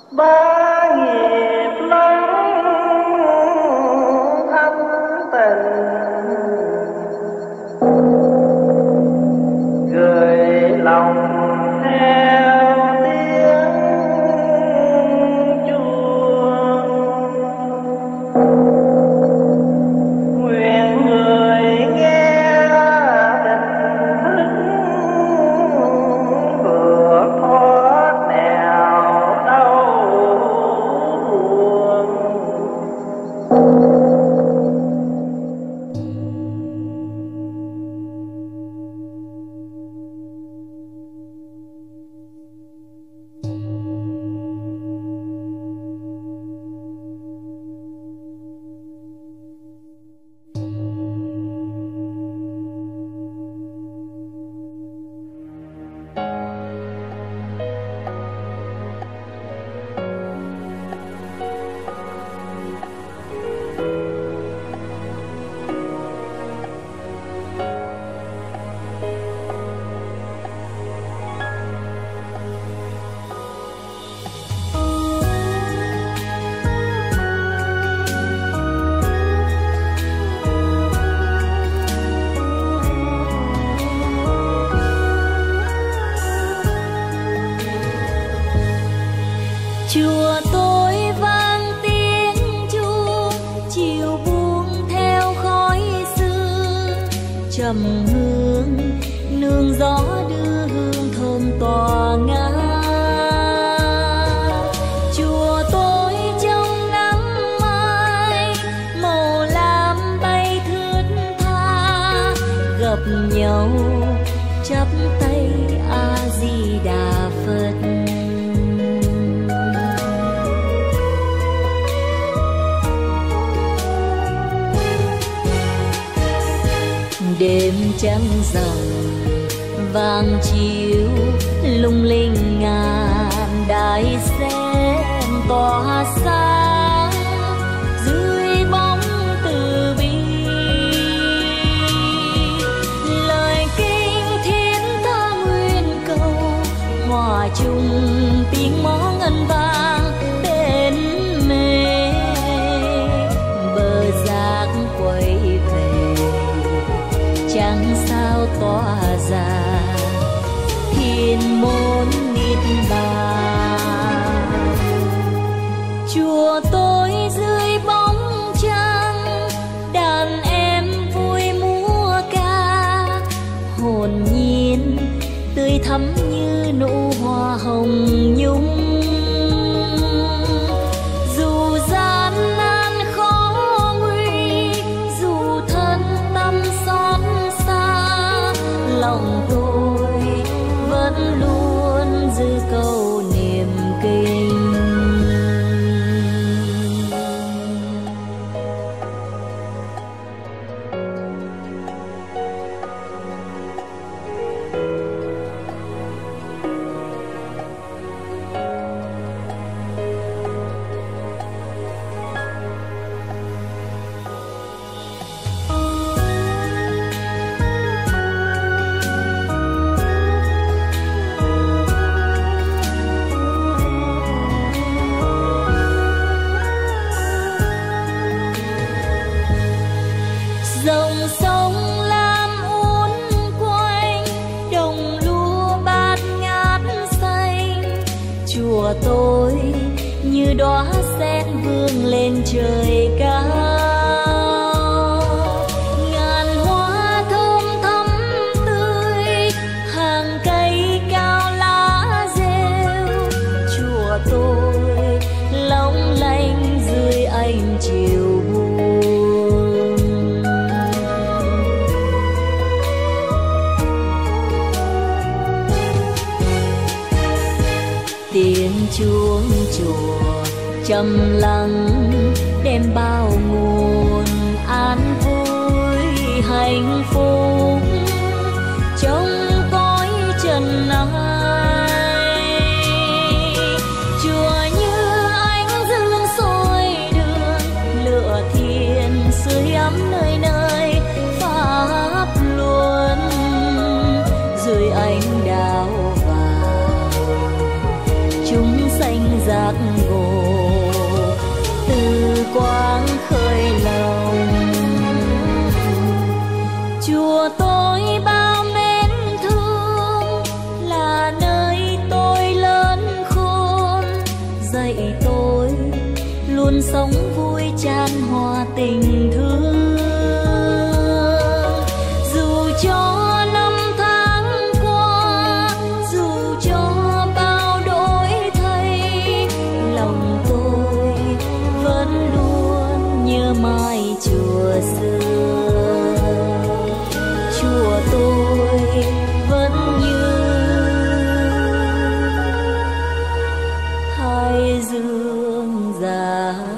ba nghiệp lắm thâm tình, gửi lòng theo tiếng chuông. Nguyện người nghe tình thức vượt thoát nẻo đau buồn. Chùa tôi vang tiếng chuông, chiều buông theo khói sương, trầm hương nương gió đưa hương thơm tỏa ngát. Chùa tôi trong nắng mai, màu lam bay thướt tha, gặp nhau chắp tay A Di Đà Phật. Đêm trăng rằm vàng chiếu lung linh ngàn đài sen tỏa sáng dưới bóng từ bi. Lời kinh thiên ta nguyên cầu hòa chung tiếng mõ ngân vang bên mê bờ giác quay về, chẳng sao tỏa ra thiên môn niết bàn. Chùa tôi dưới bóng trăng, đàn em vui múa ca, hồn nhiên tươi thắm như nụ hoa hồng nhung. Dù gian nan khó nguy, dù thân tâm xót xa, lòng tôi vẫn luôn giữ câu niềm kinh. Dòng sông lam uốn quanh, đồng lúa bát ngát xanh. Chùa tôi như đóa sen vươn lên trời cao, ngàn hoa thơm thắm tươi, hàng cây cao lá rêu. Chùa tôi long lanh dưới ánh chiều buông. Tiếng chuông chùa trầm lắng đem bao nguồn an vui hạnh phúc trong cõi trần này. Chùa như ánh dương soi đường, lửa thiên sưởi ấm nơi nơi, pháp luân dưới ánh đào vàng chúng sanh giác luôn sống vui chan hòa tình thương. Dù cho năm tháng qua, dù cho bao đổi thay, lòng tôi vẫn luôn nhớ mãi chùa xưa. Chùa tôi vẫn như hai dương già.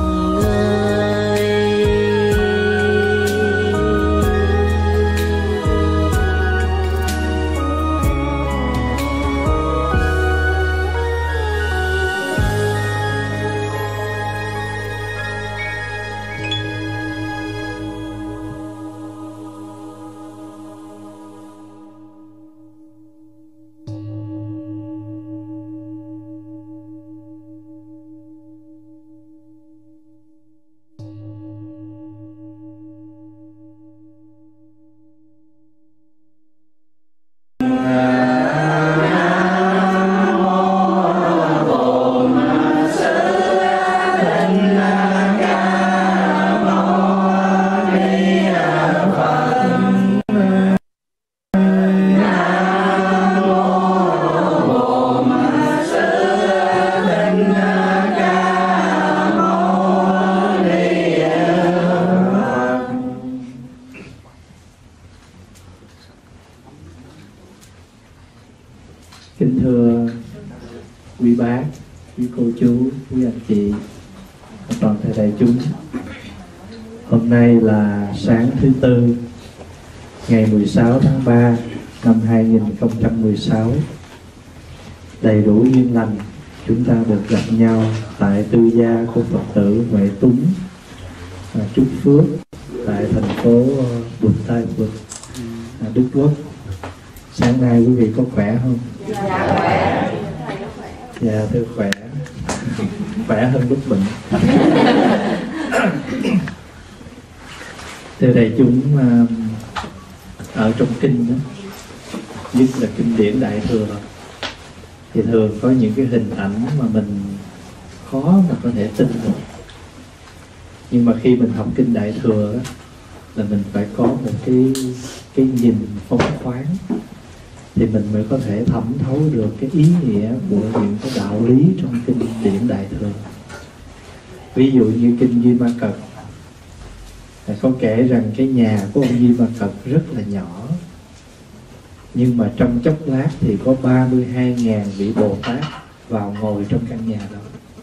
Kính thưa quý bác, quý cô chú, quý anh chị và toàn thể đại chúng, hôm nay là sáng thứ Tư, ngày 16 tháng 3 năm 2016. Đầy đủ duyên lành, chúng ta được gặp nhau tại tư gia của Phật tử Huệ Túng, Trúc Phước tại thành phố Bụt Tai Phật, Đức Quốc. Sáng nay quý vị có khỏe không? Dạ khỏe. Dạ thưa khỏe. Khỏe hơn lúc bệnh. Thưa đại chúng, ở trong kinh đó, nhất là kinh điển Đại Thừa, thì thường có những cái hình ảnh mà mình khó mà có thể tin được. Nhưng mà khi mình học kinh Đại Thừa đó, là mình phải có một cái nhìn phóng khoáng, thì mình mới có thể thẩm thấu được cái ý nghĩa của những cái đạo lý trong kinh điển Đại Thừa. Ví dụ như kinh Duy Ma Cật có kể rằng cái nhà của ông Duy Ma Cật rất là nhỏ, nhưng mà trong chốc lát thì có 32.000 vị Bồ Tát vào ngồi trong căn nhà đó.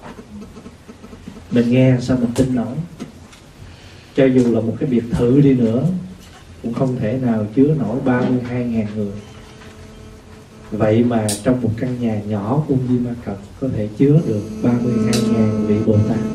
Mình nghe sao mình tin nổi? Cho dù là một cái biệt thự đi nữa cũng không thể nào chứa nổi 32.000 người. Vậy mà trong một căn nhà nhỏ của Di Ma Cật có thể chứa được 32.000 vị Bồ Tát.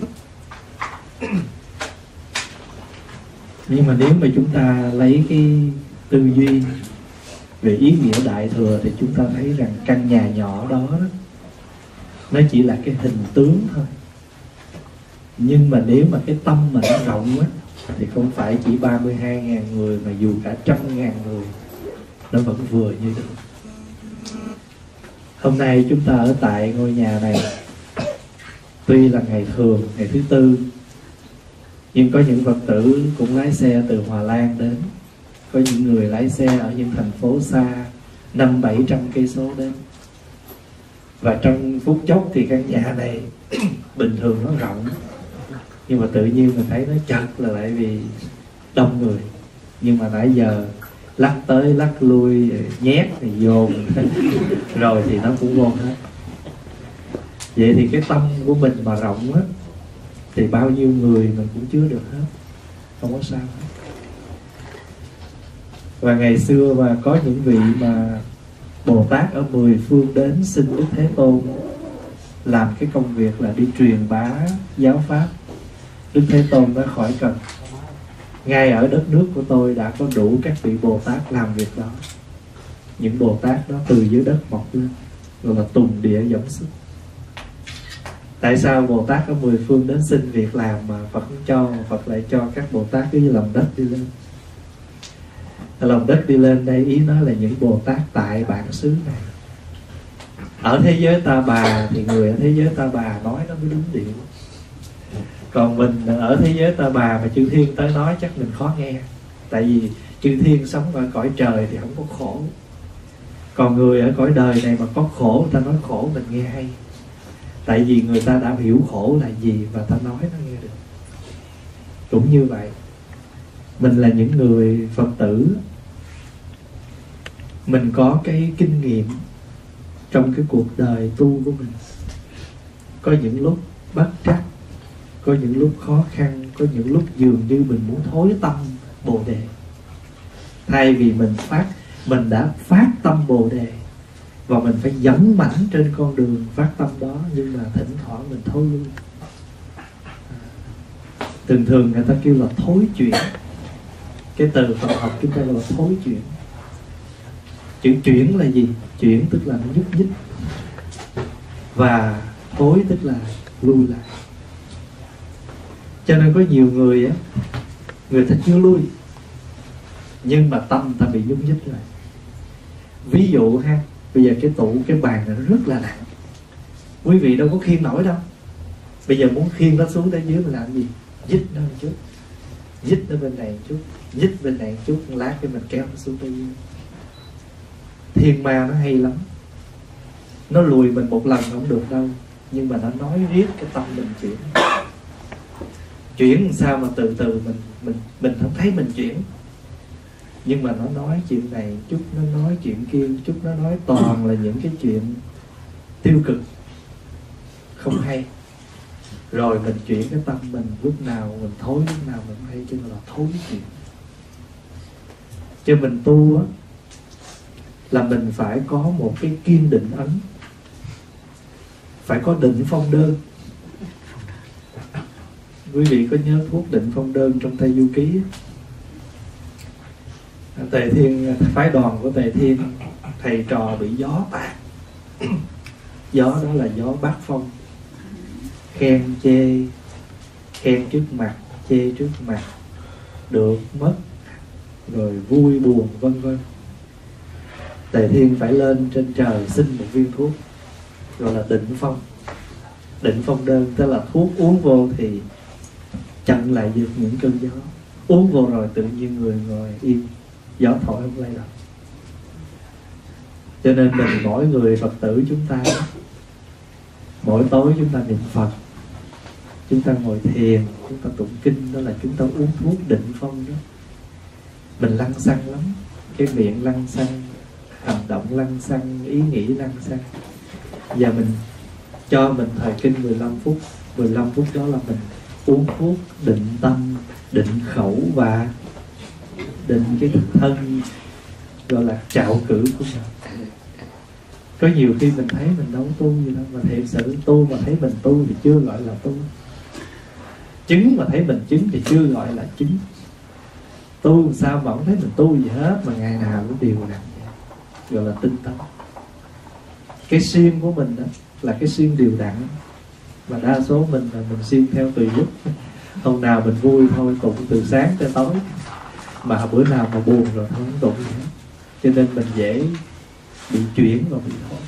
Nhưng mà nếu mà chúng ta lấy cái tư duy về ý nghĩa Đại Thừa thì chúng ta thấy rằng căn nhà nhỏ đó, nó chỉ là cái hình tướng thôi. Nhưng mà nếu mà cái tâm mà nó rộng á, thì không phải chỉ 32.000 người, mà dù cả 100.000 người nó vẫn vừa như được. Hôm nay chúng ta ở tại ngôi nhà này, tuy là ngày thường, ngày thứ Tư, nhưng có những Phật tử cũng lái xe từ Hòa Lan đến, có những người lái xe ở những thành phố xa 500-700 cây số đến. Và trong phút chốc thì căn nhà này bình thường nó rộng, nhưng mà tự nhiên mình thấy nó chật là lại vì đông người. Nhưng mà nãy giờ lắc tới lắc lui, nhét thì dồn rồi thì nó cũng vô hết. Vậy thì cái tâm của mình mà rộng á, thì bao nhiêu người mình cũng chứa được hết, không có sao hết. Và ngày xưa mà có những vị mà Bồ Tát ở 10 phương đến xin Đức Thế Tôn làm cái công việc là đi truyền bá giáo pháp, Đức Thế Tôn đã khỏi cần. Ngay ở đất nước của tôi đã có đủ các vị Bồ Tát làm việc đó. Những Bồ Tát đó từ dưới đất mọc lên, gọi là tùng địa giống sức. Tại sao Bồ Tát ở 10 phương đến xin việc làm mà Phật không cho, mà Phật lại cho các Bồ Tát cứ như lòng đất đi lên? Lòng đất đi lên đây ý nói là những Bồ Tát tại bản xứ này. Ở thế giới Ta Bà thì người ở thế giới Ta Bà nói nó mới đúng điệu. Còn mình ở thế giới ta bà mà chư thiên tới nói chắc mình khó nghe. Tại vì chư thiên sống ở cõi trời thì không có khổ. Còn người ở cõi đời này mà có khổ, người ta nói khổ mình nghe hay. Tại vì người ta đã hiểu khổ là gì và ta nói nó nghe được. Cũng như vậy, mình là những người Phật tử, mình có cái kinh nghiệm trong cái cuộc đời tu của mình. Có những lúc bất trắc, có những lúc khó khăn, có những lúc dường như mình muốn thối tâm Bồ Đề. Thay vì mình đã phát tâm Bồ Đề và mình phải dấn mãnh trên con đường phát tâm đó, nhưng mà thỉnh thoảng mình thối lui. Thường người ta kêu là thối chuyển. Cái từ Phật học chúng ta gọi là thối chuyển. Chữ chuyển là gì? Chuyển tức là nó nhúc nhích, và thối tức là lui lại. Cho nên có nhiều người á, người ta chưa lui nhưng mà tâm ta bị nhúc nhích lại. Ví dụ ha, bây giờ cái bàn này nó rất là nặng, quý vị đâu có khiêng nổi đâu. Bây giờ muốn khiêng nó xuống tới dưới mình làm gì? Dít nó một chút, dít nó bên này một chút, dít bên này một chút, lát cái mình kéo nó xuống tới dưới. Thiên ma nó hay lắm, nó lùi mình một lần không được đâu, nhưng mà nó nói riết cái tâm mình chuyển làm sao mà từ từ mình không thấy mình chuyển. Nhưng mà nó nói chuyện này chút, nó nói chuyện kia chút, nó nói toàn là những cái chuyện tiêu cực không hay. Rồi mình chuyển cái tâm mình, lúc nào mình thối, lúc nào mình hay, cho nên là thối chuyện. Cho mình tu á, là mình phải có một cái kiên định ấn, phải có định phong đơn. Quý vị có nhớ thuốc định phong đơn trong Tây Du Ký? Tề Thiên, phái đoàn của Tề Thiên, thầy trò bị gió tạt. Gió đó là gió bát phong, khen chê, khen trước mặt, chê trước mặt, được mất, rồi vui buồn vân vân. Tề Thiên phải lên trên trời xin một viên thuốc gọi là định phong. Định phong đơn tức là thuốc uống vô thì chặn lại được những cơn gió. Uống vô rồi tự nhiên người ngồi im, gió thổi không lay động. Cho nên mỗi người Phật tử chúng ta, mỗi tối chúng ta niệm Phật, chúng ta ngồi thiền, chúng ta tụng kinh, đó là chúng ta uống thuốc định phong đó. Mình lăng xăng lắm, cái miệng lăng xăng, hành động lăng xăng, ý nghĩ lăng xăng. Và mình cho mình thời kinh 15 phút. 15 phút đó là mình uống thuốc định tâm, định khẩu và định cái thân, gọi là trạo cử của mình. Có nhiều khi mình thấy mình đâu tu gì đâu, mà thiệt sự tu mà thấy mình tu thì chưa gọi là tu. Chứng mà thấy mình chứng thì chưa gọi là chứng. Tu sao mà không thấy mình tu gì hết, mà ngày nào cũng đều đặn, gọi là tinh tấn. Cái siêng của mình đó là cái siêng đều đặn, mà đa số mình là mình siêng theo tùy lúc. Hôm nào mình vui thôi tụng từ sáng tới tối, mà bữa nào mà buồn rồi không tụng gì hết. Cho nên mình dễ bị chuyển và bị thôi.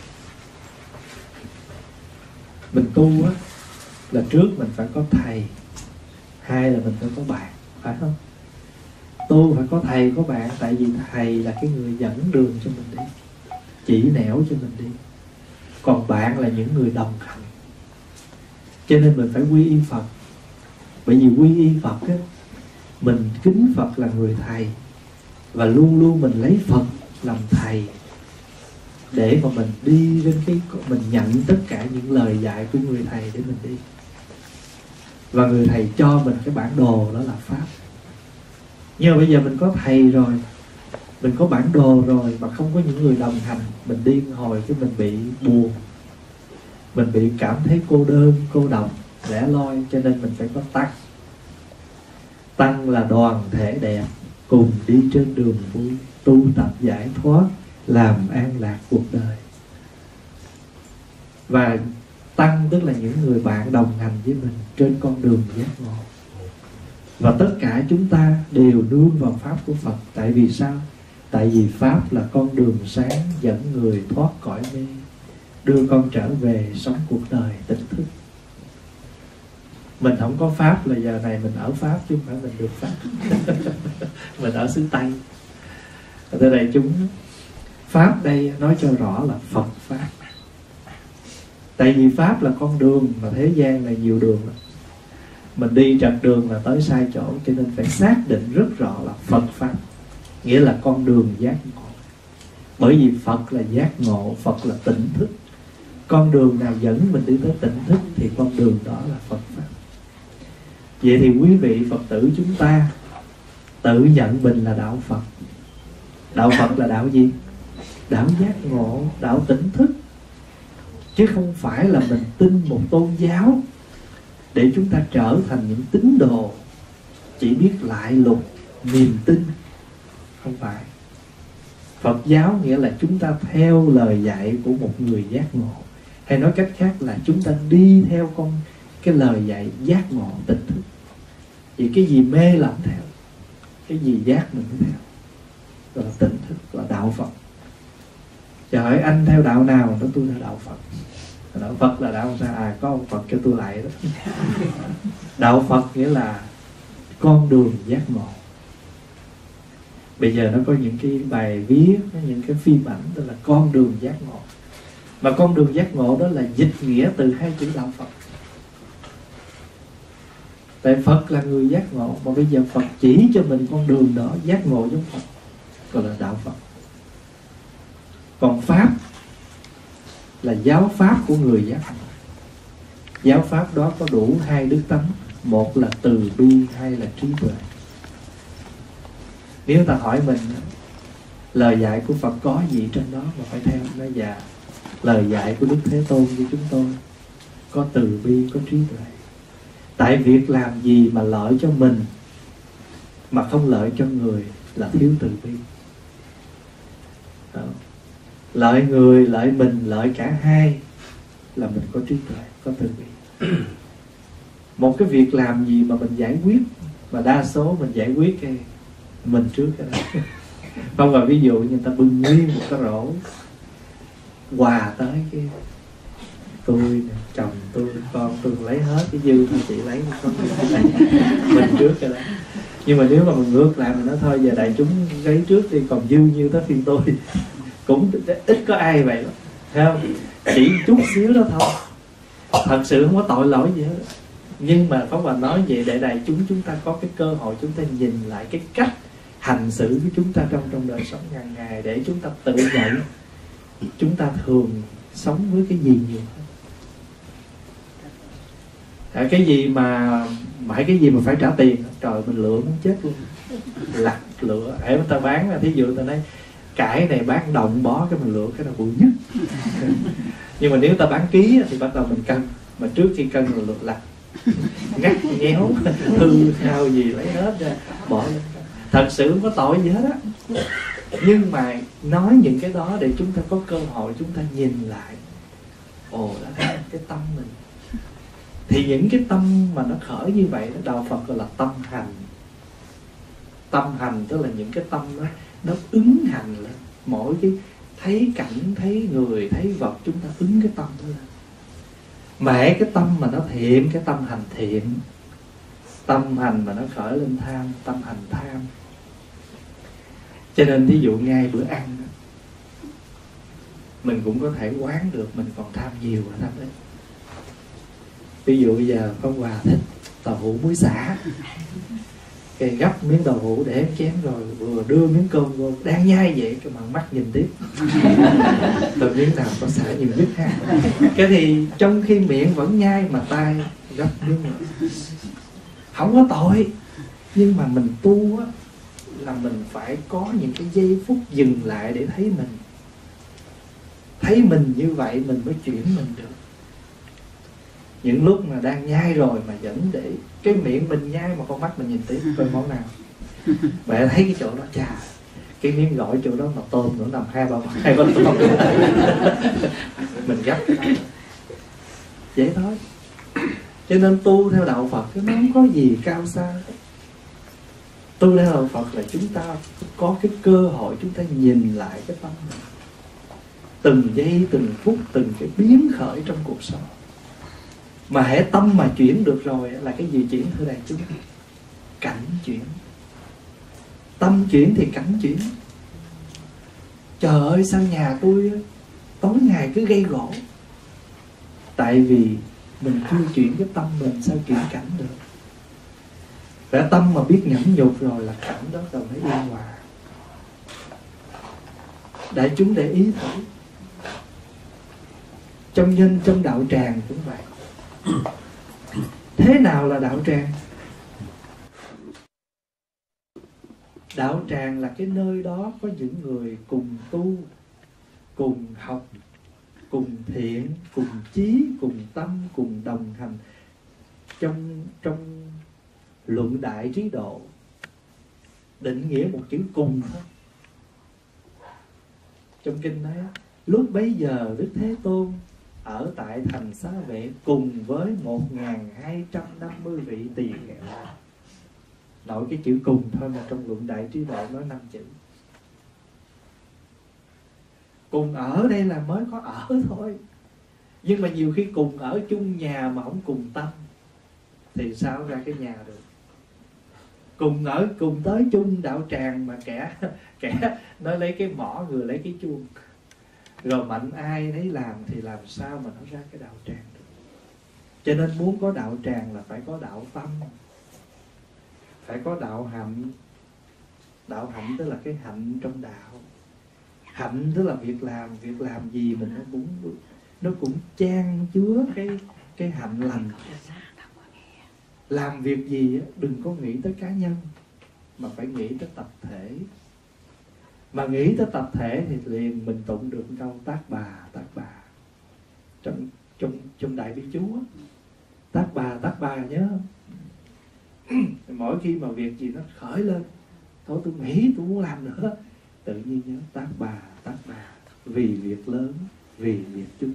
Mình tu á, là trước mình phải có thầy, hai là mình phải có bạn, phải không? Tu phải có thầy có bạn, tại vì thầy là cái người dẫn đường cho mình đi, chỉ nẻo cho mình đi. Còn bạn là những người đồng hành. Cho nên mình phải quy y Phật. Bởi vì quy y Phật á, mình kính Phật là người thầy, và luôn luôn mình lấy Phật làm thầy, để mà mình đi đến cái, mình nhận tất cả những lời dạy của người thầy để mình đi. Và người thầy cho mình cái bản đồ, đó là Pháp. Nhưng mà bây giờ mình có thầy rồi, mình có bản đồ rồi, mà không có những người đồng hành, mình đi hồi cái mình bị buồn, mình bị cảm thấy cô đơn, cô độc, lẻ loi. Cho nên mình phải có tăng. Tăng là đoàn thể đẹp, cùng đi trên đường vui, tu tập giải thoát, làm an lạc cuộc đời. Và tăng tức là những người bạn đồng hành với mình trên con đường giác ngộ. Và tất cả chúng ta đều nương vào Pháp của Phật. Tại vì sao? Tại vì Pháp là con đường sáng dẫn người thoát cõi mê, đưa con trở về sống cuộc đời tỉnh thức. Mình không có Pháp là giờ này mình ở Pháp chứ không phải mình được Pháp. Mình ở xứ Tây. Thưa đại chúng, Pháp đây nói cho rõ là Phật Pháp. Tại vì Pháp là con đường, mà thế gian này nhiều đường lắm. Mình đi trật đường là tới sai chỗ, cho nên phải xác định rất rõ là Phật Pháp, nghĩa là con đường giác ngộ. Bởi vì Phật là giác ngộ, Phật là tỉnh thức. Con đường nào dẫn mình đi tới tỉnh thức thì con đường đó là Phật Pháp. Vậy thì quý vị Phật tử chúng ta tự nhận mình là đạo Phật. Đạo Phật là đạo gì? Đạo giác ngộ, đạo tỉnh thức. Chứ không phải là mình tin một tôn giáo để chúng ta trở thành những tín đồ chỉ biết lại lục niềm tin. Không phải. Phật giáo nghĩa là chúng ta theo lời dạy của một người giác ngộ. Hay nói cách khác là chúng ta đi theo cái lời dạy giác ngộ tỉnh thức. Vì cái gì mê làm theo, cái gì giác mình mới theo. Đó là tỉnh thức, là đạo Phật. Trời ơi, anh theo đạo nào? Đó tôi theo đạo Phật. Đạo Phật là đạo sao? À, có ông Phật cho tôi lại đó. Đạo Phật nghĩa là con đường giác ngộ. Bây giờ nó có những cái bài viết, những cái phim ảnh tức là con đường giác ngộ. Mà con đường giác ngộ đó là dịch nghĩa từ hai chữ đạo Phật. Tại Phật là người giác ngộ, mà bây giờ Phật chỉ cho mình con đường đó giác ngộ giống Phật, gọi là đạo Phật. Còn Pháp là giáo pháp của người giác ngộ. Giáo pháp đó có đủ hai đức tánh, một là từ bi, hai là trí tuệ. Nếu ta hỏi mình lời dạy của Phật có gì trên đó mà phải theo, nó dạ lời dạy của Đức Thế Tôn của chúng tôi có từ bi, có trí tuệ. Tại việc làm gì mà lợi cho mình mà không lợi cho người là thiếu từ bi. Đó. Lợi người, lợi mình, lợi cả hai là mình có trí tuệ, có từ bi. Một cái việc làm gì mà mình giải quyết, mà đa số mình giải quyết cái mình trước cái đó. Không, và ví dụ như người ta bưng nguyên một cái rổ quà tới cái tôi, chồng tôi, con tôi lấy hết, cái dư thôi chị lấy một con mình trước cái đó. Nhưng mà nếu mà mình ngược lại mình nói thôi giờ đại chúng lấy trước đi, còn dư như tới phiên tôi. Cũng ít có ai vậy đó, thấy không? Chỉ chút xíu đó thôi, thật sự không có tội lỗi gì hết. Nhưng mà Pháp Hòa nói vậy để đại chúng ta có cái cơ hội chúng ta nhìn lại cái cách hành xử của chúng ta trong đời sống hàng ngày, để chúng ta tự nhận chúng ta thường sống với cái gì nhiều hơn. Cái gì mà phải trả tiền, trời mình lựa muốn chết luôn. Lặt lựa, hãy người ta bán, thí dụ ta nói cải này bán đồng bó, cái mình lựa cái nào bự nhất. Nhưng mà nếu ta bán ký thì bắt đầu mình cân, mà trước khi cân mình lựa lặt, ngắt nhéo, hư hao gì lấy hết ra bỏ lên. Thật sự không có tội gì hết á. Nhưng mà nói những cái đó để chúng ta có cơ hội chúng ta nhìn lại, ồ đã thấy cái tâm mình. Thì những cái tâm mà nó khởi như vậy, đạo Phật gọi là tâm hành. Tâm hành tức là những cái tâm đó nó ứng hành lên. Mỗi cái thấy cảnh, thấy người, thấy vật, chúng ta ứng cái tâm đó lên. Mà cái tâm mà nó thiện, cái tâm hành thiện. Tâm hành mà nó khởi lên tham, tâm hành tham. Cho nên ví dụ ngay bữa ăn đó, mình cũng có thể quán được mình còn tham nhiều là tham đấy. Ví dụ bây giờ Pháp Hòa thích tàu hũ muối xả, cái gấp miếng tàu hũ để chén rồi vừa đưa miếng cơm vô, đang nhai vậy cái mà mắt nhìn tiếp từ miếng nào có xả nhiều nhất ha. Cái thì trong khi miệng vẫn nhai mà tay gấp miếng nữa. Không có tội, nhưng mà mình tu á là mình phải có những cái giây phút dừng lại để thấy mình. Thấy mình như vậy mình mới chuyển mình được. Những lúc mà đang nhai rồi mà vẫn để cái miệng mình nhai mà con mắt mình nhìn tiếp coi món nào. Bạn thấy cái chỗ đó, chà, cái miếng gỏi chỗ đó mà tôm nữa nằm hai ba tôm. Mình gấp cái đó. Vậy thôi. Cho nên tu theo đạo Phật nó không có gì cao xa. Tu theo đạo Phật là chúng ta có cái cơ hội chúng ta nhìn lại cái tâm mình. Từng giây, từng phút, từng cái biến khởi trong cuộc sống. Mà hễ tâm mà chuyển được rồi là cái gì chuyển thưa đại chúng? Cảnh chuyển. Tâm chuyển thì cảnh chuyển. Trời ơi sao nhà tôi tối ngày cứ gây gỗ? Tại vì mình chưa chuyển cái tâm mình, sao chuyển cảnh được? Đã tâm mà biết nhẫn nhục rồi là cảnh đó rồi mới yên hòa. Đại chúng để ý thử. Trong nhân, trong đạo tràng cũng vậy. Thế nào là đạo tràng? Đạo tràng là cái nơi đó có những người cùng tu, cùng học, cùng thiện, cùng chí, cùng tâm, cùng đồng hành trong luận đại trí độ. Định nghĩa một chữ cùng thôi. Trong kinh nói lúc bấy giờ Đức Thế Tôn ở tại thành Xá Vệ cùng với 1250 vị tỳ kheo. Nội cái chữ cùng thôi mà trong luận đại trí độ nói 5 chữ. Cùng ở đây là mới có ở thôi. Nhưng mà nhiều khi cùng ở chung nhà mà không cùng tâm thì sao ra cái nhà được? Cùng ở, cùng tới chung đạo tràng mà kẻ nói lấy cái mỏ, người lấy cái chuông, rồi mạnh ai nấy làm thì làm sao mà nó ra cái đạo tràng được? Cho nên muốn có đạo tràng là phải có đạo tâm, phải có đạo hạnh. Đạo hạnh tức là cái hạnh trong đạo. Hạnh tức là việc làm gì mình nó cũng chan chứa cái hạnh lành. Làm việc gì đừng có nghĩ tới cá nhân mà phải nghĩ tới tập thể. Mà nghĩ tới tập thể thì liền mình tụng được câu tác bà. Trong Đại Bi Chú tác bà nhớ không? Mỗi khi mà việc gì nó khởi lên, thôi tôi nghĩ tôi muốn làm nữa, tự nhiên nhớ tác bà. Vì việc lớn, vì việc chung.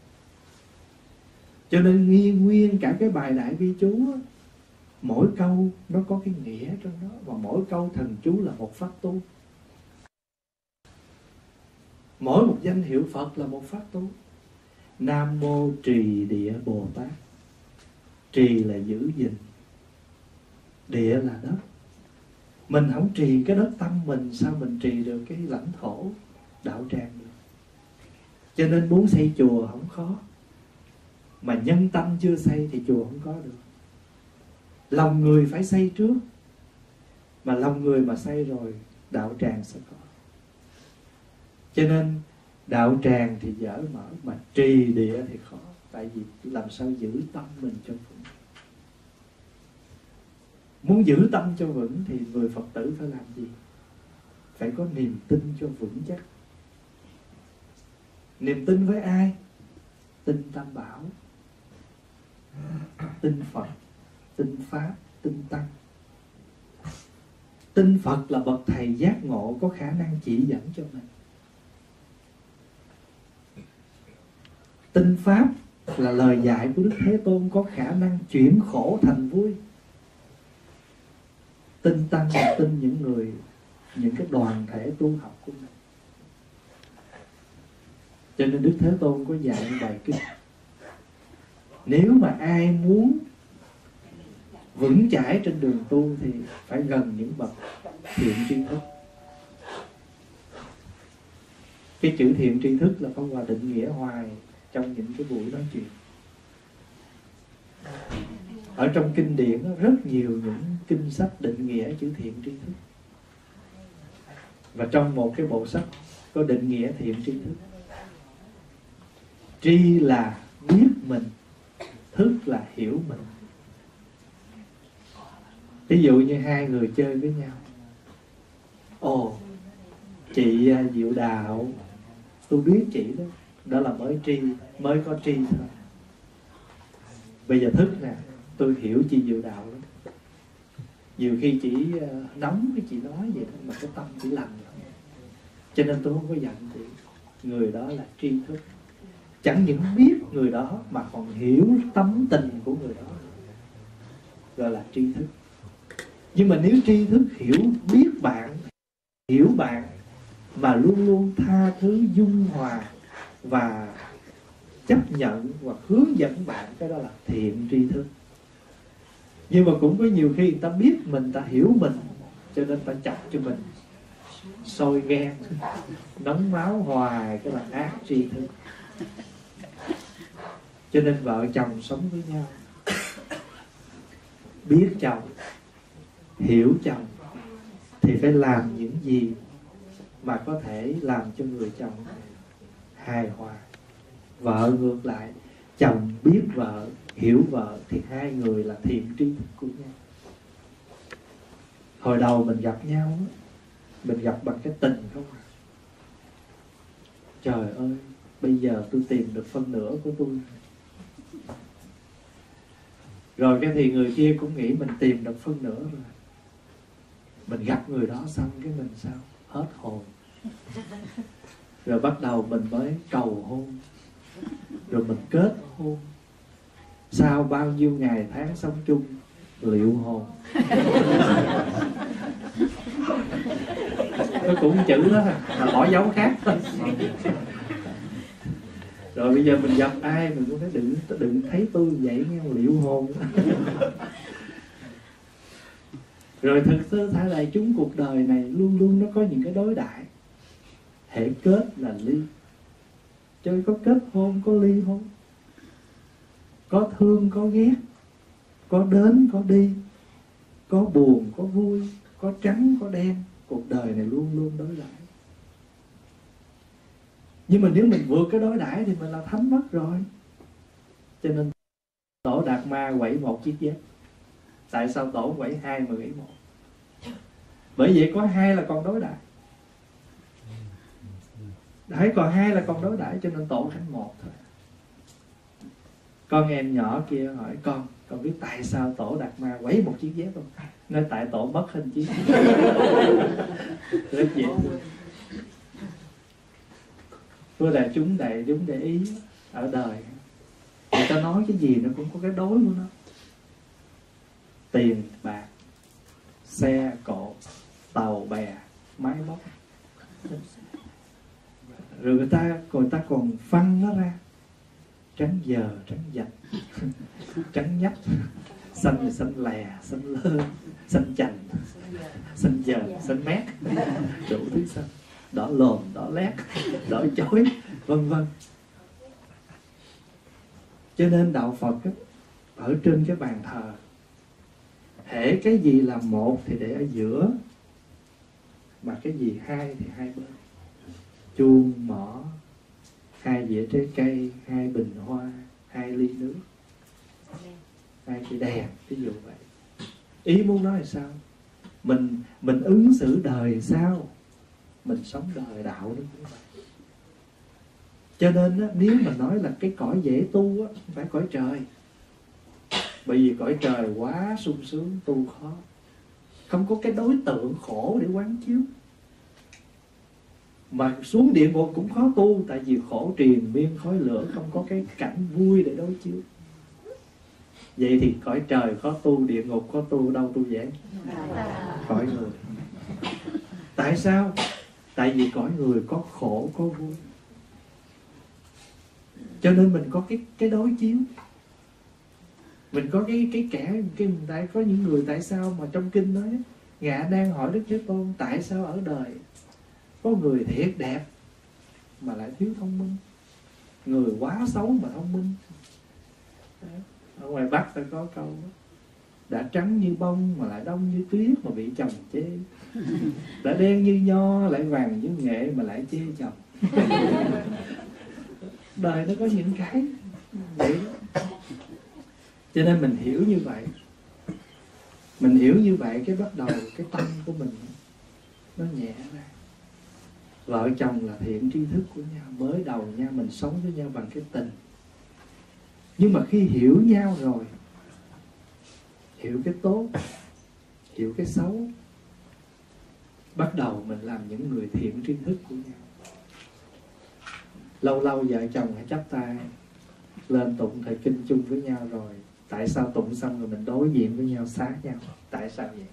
Cho nên nguyên cả cái bài Đại Bi Chú mỗi câu nó có cái nghĩa trong đó. Và mỗi câu thần chú là một pháp tu. Mỗi một danh hiệu Phật là một pháp tu. Nam Mô Trì Địa Bồ Tát. Trì là giữ gìn, địa là đất. Mình không trì cái đất tâm mình, sao mình trì được cái lãnh thổ đạo tràng được? Cho nên muốn xây chùa không khó, mà nhân tâm chưa xây thì chùa không có được. Lòng người phải xây trước, mà lòng người mà xây rồi đạo tràng sẽ có. Cho nên đạo tràng thì dễ mở, mà trì địa thì khó. Tại vì làm sao giữ tâm mình cho vững. Muốn giữ tâm cho vững thì người Phật tử phải làm gì? Phải có niềm tin cho vững chắc. Niềm tin với ai? Tin Tam Bảo, tin Phật, tin Pháp, tin Tăng. Tin Phật là bậc thầy giác ngộ có khả năng chỉ dẫn cho mình. Tin Pháp là lời dạy của Đức Thế Tôn có khả năng chuyển khổ thành vui. Tin Tăng là tin những cái đoàn thể tu học của mình. Cho nên Đức Thế Tôn có dạy bài kinh. Nếu mà ai muốn vững chãi trên đường tu thì phải gần những bậc thiện tri thức. Cái chữ thiện tri thức là Pháp Hòa định nghĩa hoài trong những cái buổi nói chuyện. Ở trong kinh điển rất nhiều những kinh sách định nghĩa chữ thiện tri thức. Và trong một cái bộ sách có định nghĩa thiện tri thức. Tri là biết mình, thức là hiểu mình. Ví dụ như hai người chơi với nhau. Ồ, chị Diệu Đạo, tôi biết chị đó. Đó là mới có tri thôi. Bây giờ thức nè, tôi hiểu chị Diệu Đạo lắm. Nhiều khi chị nóng cái chị nói vậy đó, mà cái tâm chỉ lành lắm. Cho nên tôi không có giận chị. Người đó là tri thức. Chẳng những biết người đó mà còn hiểu tâm tình của người đó, gọi là tri thức. Nhưng mà nếu tri thức biết bạn, hiểu bạn, mà luôn luôn tha thứ, dung hòa và chấp nhận hoặc hướng dẫn bạn, cái đó là thiện tri thức. Nhưng mà cũng có nhiều khi người ta biết mình, ta hiểu mình, cho nên ta chọc cho mình sôi ghen nóng máu hoài, cái là ác tri thức. Cho nên vợ chồng sống với nhau, biết chồng, hiểu chồng, thì phải làm những gì mà có thể làm cho người chồng hài hòa. Vợ ngược lại, chồng biết vợ, hiểu vợ, thì hai người là thiện tri thức của nhau. Hồi đầu mình gặp nhau, mình gặp bằng cái tình không à. Trời ơi, bây giờ tôi tìm được phân nửa của tôi. Rồi cái thì người kia cũng nghĩ mình tìm được phân nửa rồi. Mình gặp người đó xong cái mình sao? Hết hồn. Rồi bắt đầu mình mới cầu hôn, rồi mình kết hôn. Sau bao nhiêu ngày tháng sống chung, liệu hồn. Nó cũng chữ đó mà bỏ dấu khác thôi. Rồi bây giờ mình gặp ai mình cũng nói đừng thấy tôi vậy nghe, liệu hồn. Rồi thực sự thả lại chúng, cuộc đời này luôn luôn nó có những cái đối đãi. Hễ kết là ly. Chứ có kết hôn, có ly hôn. Có thương, có ghét. Có đến, có đi. Có buồn, có vui. Có trắng, có đen. Cuộc đời này luôn luôn đối đãi. Nhưng mà nếu mình vượt cái đối đãi thì mình là thánh mất rồi. Cho nên Tổ Đạt Ma quẩy một chiếc dép. Tại sao Tổ quẩy hai mà quẩy một? Bởi vậy có hai là còn đối đãi. Đấy, còn hai là còn đối đãi, cho nên Tổ thành một thôi. Con em nhỏ kia hỏi con biết tại sao Tổ Đạt Ma quẩy một chiếc dép không? Nói tại Tổ mất hình chiếc. Rất dễ thương. Thưa đại chúng để ý ở đời, người ta nói cái gì nó cũng có cái đối của nó. Tiền bạc, xe cộ, tàu bè, máy móc. Rồi người ta còn phân nó ra: trắng giờ, trắng dạch, trắng nhách, xanh thì xanh lè, xanh lơ, xanh chành, xanh giờ, xanh mét, đủ thứ xanh, đỏ lồm, đỏ lét, đỏ chói, vân vân. Cho nên đạo Phật á, ở trên cái bàn thờ, hễ cái gì là một thì để ở giữa, mà cái gì hai thì hai bên. Chuông, mõ, hai dĩa trái cây, hai bình hoa, hai ly nước, hai cái đèn, ví dụ vậy. Ý muốn nói là sao? Mình ứng xử đời sao? Mình sống đời đạo đó cũng vậy. Cho nên á, nếu mà nói là cái cõi dễ tu á, không phải cõi trời. Bởi vì cõi trời quá sung sướng, tu khó. Không có cái đối tượng khổ để quán chiếu. Mà xuống địa ngục cũng khó tu, tại vì khổ triền miên khói lửa, không có cái cảnh vui để đối chiếu. Vậy thì cõi trời khó tu, địa ngục khó tu, đâu tu dễ? Cõi người. Tại sao? Tại vì cõi người có khổ, có vui. Cho nên mình có cái đối chiếu. Mình có có những người tại sao mà trong kinh nói Ngạ Nan hỏi Đức Thế Tôn tại sao ở đời có người thiệt đẹp mà lại thiếu thông minh, người quá xấu mà thông minh. Ở ngoài Bắc ta có câu đó: đã trắng như bông mà lại đông như tuyết mà bị chồng chê, đã đen như nho lại vàng như nghệ mà lại chê chồng. Đời nó có những cái vậy đó. Cho nên mình hiểu như vậy, cái bắt đầu cái tâm của mình nó nhẹ ra. Vợ chồng là thiện tri thức của nhau, mới đầu nha, mình sống với nhau bằng cái tình. Nhưng mà khi hiểu nhau rồi, hiểu cái tốt, hiểu cái xấu, bắt đầu mình làm những người thiện tri thức của nhau. Lâu lâu vợ chồng hãy chắp tay lên tụng thời kinh chung với nhau. Rồi tại sao tụng xong rồi mình đối diện với nhau, xá nhau? Tại sao vậy?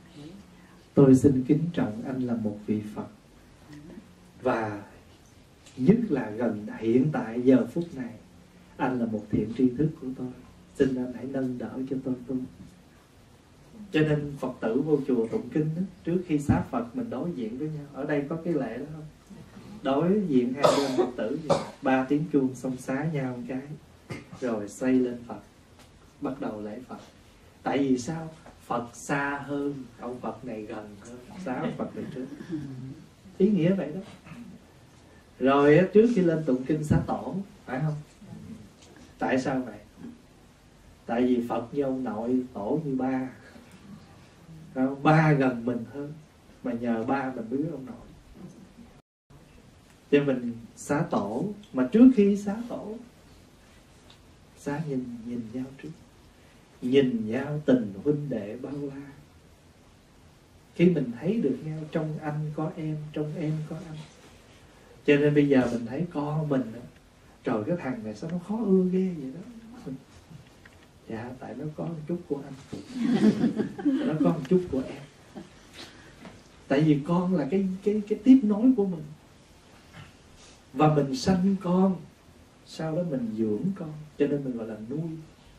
Tôi xin kính trọng anh là một vị Phật, và nhất là gần hiện tại giờ phút này. Anh là một thiện tri thức của tôi, xin anh hãy nâng đỡ cho tôi tu. Cho nên Phật tử vô chùa tụng kinh đó, trước khi xá Phật mình đối diện với nhau. Ở đây có cái lễ đó không? Đối diện hai bên Phật tử gì? 3 tiếng chuông xong xá nhau một cái, rồi xoay lên Phật, bắt đầu lễ Phật. Tại vì sao? Phật xa hơn, ông Phật này gần hơn, xá Phật này trước. Ý nghĩa vậy đó. Rồi trước khi lên tụng kinh xá tổ, phải không? Tại sao vậy? Tại vì Phật như ông nội, tổ như ba. Ba gần mình hơn, mà nhờ ba mình mới biết ông nội. Cho mình xá tổ, mà trước khi xá tổ, xá nhìn nhau trước. Nhìn nhau tình huynh đệ bao la. Khi mình thấy được nhau, trong anh có em, trong em có anh. Cho nên bây giờ mình thấy con mình đó, trời cái thằng này sao nó khó ưa ghê vậy đó. Dạ tại nó có một chút của anh, nó có một chút của em. Tại vì con là cái tiếp nối của mình. Và mình sanh con, sau đó mình dưỡng con, cho nên mình gọi là nuôi.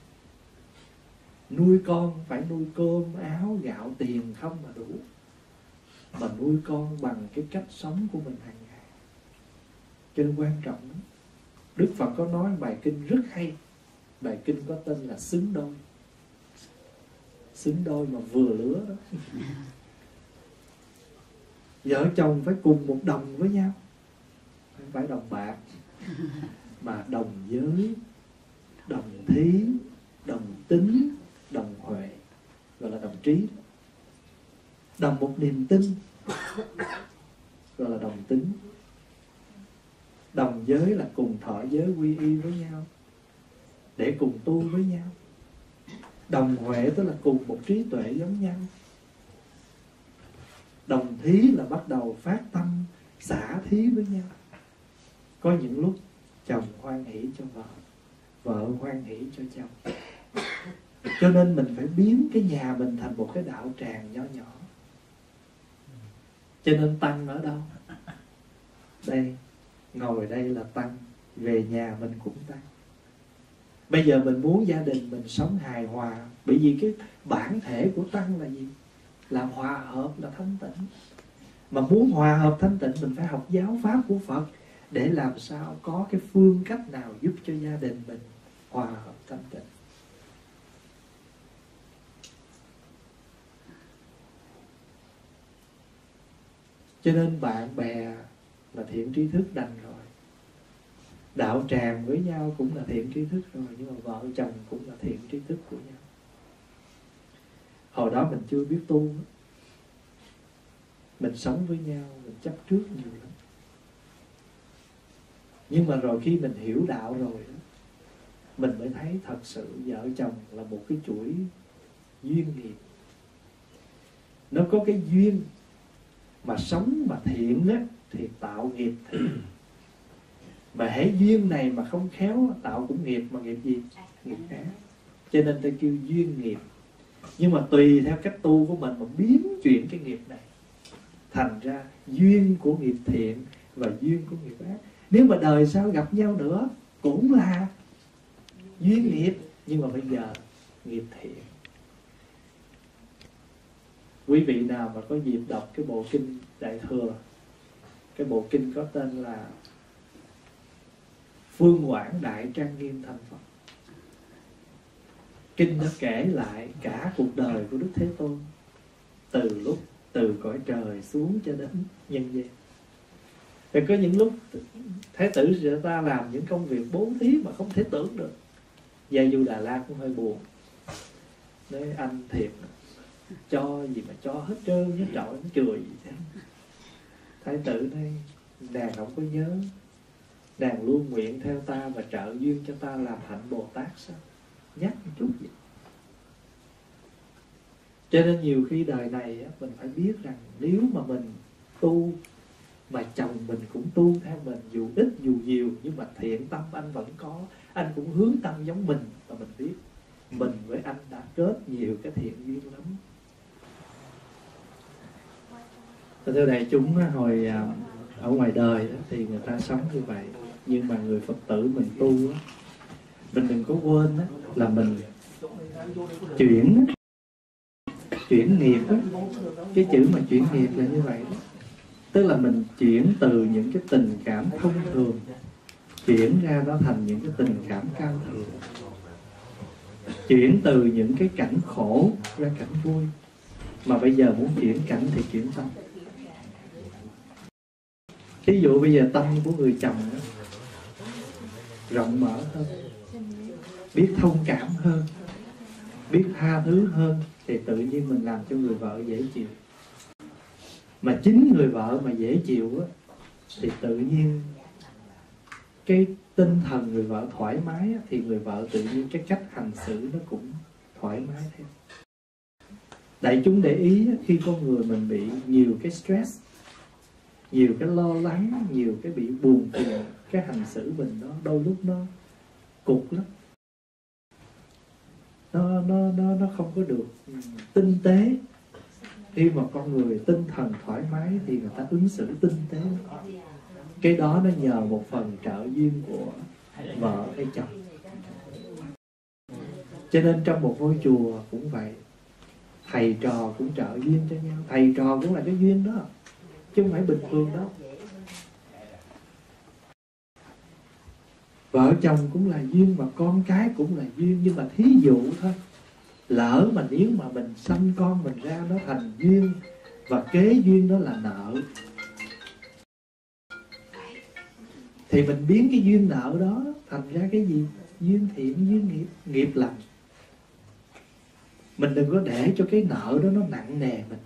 Nuôi con phải nuôi cơm, áo, gạo, tiền không mà đủ, mà nuôi con bằng cái cách sống của mình hàng ngày. Cho nên quan trọng lắm. Đức Phật có nói bài kinh rất hay. Bài kinh có tên là xứng đôi. Xứng đôi mà vừa lứa đó. Vợ chồng phải cùng một đồng với nhau, không phải đồng bạc, mà đồng giới, đồng thí, đồng tính, đồng huệ, gọi là đồng trí. Đồng một niềm tin, gọi là đồng tính. Đồng giới là cùng thọ giới quy y với nhau, để cùng tu với nhau. Đồng huệ tức là cùng một trí tuệ giống nhau. Đồng thí là bắt đầu phát tâm xả thí với nhau. Có những lúc chồng hoan hỷ cho vợ, vợ hoan hỷ cho chồng. Cho nên mình phải biến cái nhà mình thành một cái đạo tràng nhỏ nhỏ. Cho nên tăng ở đâu? Đây, ngồi đây là tăng, về nhà mình cũng tăng. Bây giờ mình muốn gia đình mình sống hài hòa, bởi vì cái bản thể của tăng là gì? Là hòa hợp, là thanh tịnh. Mà muốn hòa hợp thanh tịnh, mình phải học giáo pháp của Phật, để làm sao có cái phương cách nào giúp cho gia đình mình hòa hợp thanh tịnh. Cho nên bạn bè là thiện tri thức đành rồi, đạo tràng với nhau cũng là thiện tri thức rồi, nhưng mà vợ chồng cũng là thiện tri thức của nhau. Hồi đó mình chưa biết tu, mình sống với nhau, mình chấp trước nhiều lắm. Nhưng mà rồi khi mình hiểu đạo rồi đó, mình mới thấy thật sự vợ chồng là một cái chuỗi duyên nghiệp. Nó có cái duyên mà sống mà thiện á, thì tạo nghiệp thiện. Mà hễ duyên này mà không khéo, tạo cũng nghiệp, mà nghiệp gì? Nghiệp ác. Cho nên ta kêu duyên nghiệp. Nhưng mà tùy theo cách tu của mình mà biến chuyển cái nghiệp này thành ra duyên của nghiệp thiện và duyên của nghiệp ác. Nếu mà đời sau gặp nhau nữa cũng là duyên nghiệp, nhưng mà bây giờ nghiệp thiện. Quý vị nào mà có dịp đọc cái bộ kinh Đại Thừa, cái bộ kinh có tên là Phương Quảng Đại Trang Nghiêm Thành Phật. Kinh nó kể lại cả cuộc đời của Đức Thế Tôn, từ cõi trời xuống cho đến nhân gian. Rồi có những lúc Thái tử người ta làm những công việc bố thí mà không thể tưởng được. Gia Du Đà La cũng hơi buồn, nói anh thiệt, cho gì mà cho hết trơn, hết trọi, nó chừa gì thế. Thái tử nói nàng không có nhớ, nàng luôn nguyện theo ta và trợ duyên cho ta làm hạnh Bồ Tát sao? Nhắc một chút vậy. Cho nên nhiều khi đời này mình phải biết rằng nếu mà mình tu mà chồng mình cũng tu theo mình, dù ít dù nhiều, nhưng mà thiện tâm anh vẫn có, anh cũng hướng tâm giống mình, và mình biết mình với anh đã kết nhiều cái thiện duyên lắm. Thưa đại chúng, hồi Ở ngoài đời đó, thì người ta sống như vậy. Nhưng mà người Phật tử mình tu đó, mình đừng có quên đó, là mình chuyển nghiệp đó. Cái chữ mà chuyển nghiệp là như vậy đó. Tức là mình chuyển từ những cái tình cảm thông thường, chuyển ra nó thành những cái tình cảm cao thượng, chuyển từ những cái cảnh khổ ra cảnh vui. Mà bây giờ muốn chuyển cảnh thì chuyển tâm. Ví dụ bây giờ tâm của người chồng đó, rộng mở hơn, biết thông cảm hơn, biết tha thứ hơn, thì tự nhiên mình làm cho người vợ dễ chịu. Mà chính người vợ mà dễ chịu á, thì tự nhiên cái tinh thần người vợ thoải mái á, thì người vợ tự nhiên cái cách hành xử nó cũng thoải mái theo. Đại chúng để ý á, khi con người mình bị nhiều cái stress, nhiều cái lo lắng, nhiều cái bị buồn phiền, cái hành xử mình nó đôi lúc nó cục lắm, nó không có được tinh tế. Khi mà con người tinh thần thoải mái thì người ta ứng xử tinh tế. Cái đó nó nhờ một phần trợ duyên của vợ hay chồng. Cho nên trong một ngôi chùa cũng vậy, thầy trò cũng trợ duyên cho nhau. Thầy trò cũng là cái duyên đó, chứ không phải bình thường đó. Vợ chồng cũng là duyên, mà con cái cũng là duyên. Nhưng mà thí dụ thôi, lỡ mà nếu mà mình sanh con mình ra nó thành duyên, và kế duyên đó là nợ, thì mình biến cái duyên nợ đó thành ra cái gì? Duyên thiện, duyên nghiệp, nghiệp lành. Mình đừng có để cho cái nợ đó nó nặng nề mình.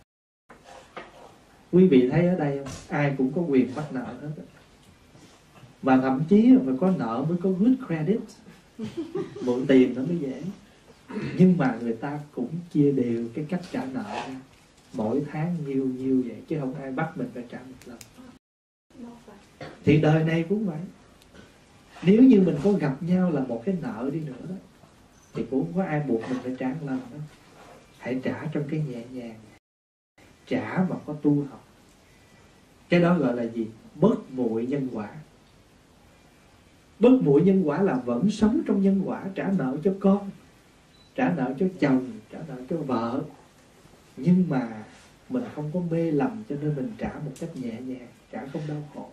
Quý vị thấy ở đây không? Ai cũng có quyền mắc nợ hết. Và thậm chí phải có nợ mới có good credit, mượn tiền nó mới dễ. Nhưng mà người ta cũng chia đều cái cách trả nợ ra, mỗi tháng nhiêu vậy, chứ không ai bắt mình phải trả một lần. Thì đời này cũng vậy. Nếu như mình có gặp nhau là một cái nợ đi nữa đó, thì cũng không có ai buộc mình phải trả một lần đó. Hãy trả trong cái nhẹ nhàng, trả mà có tu học. Cái đó gọi là gì? Bất muội nhân quả. Bất muội nhân quả là vẫn sống trong nhân quả, trả nợ cho con, trả nợ cho chồng, trả nợ cho vợ. Nhưng mà mình không có mê lầm, cho nên mình trả một cách nhẹ nhàng, trả không đau khổ.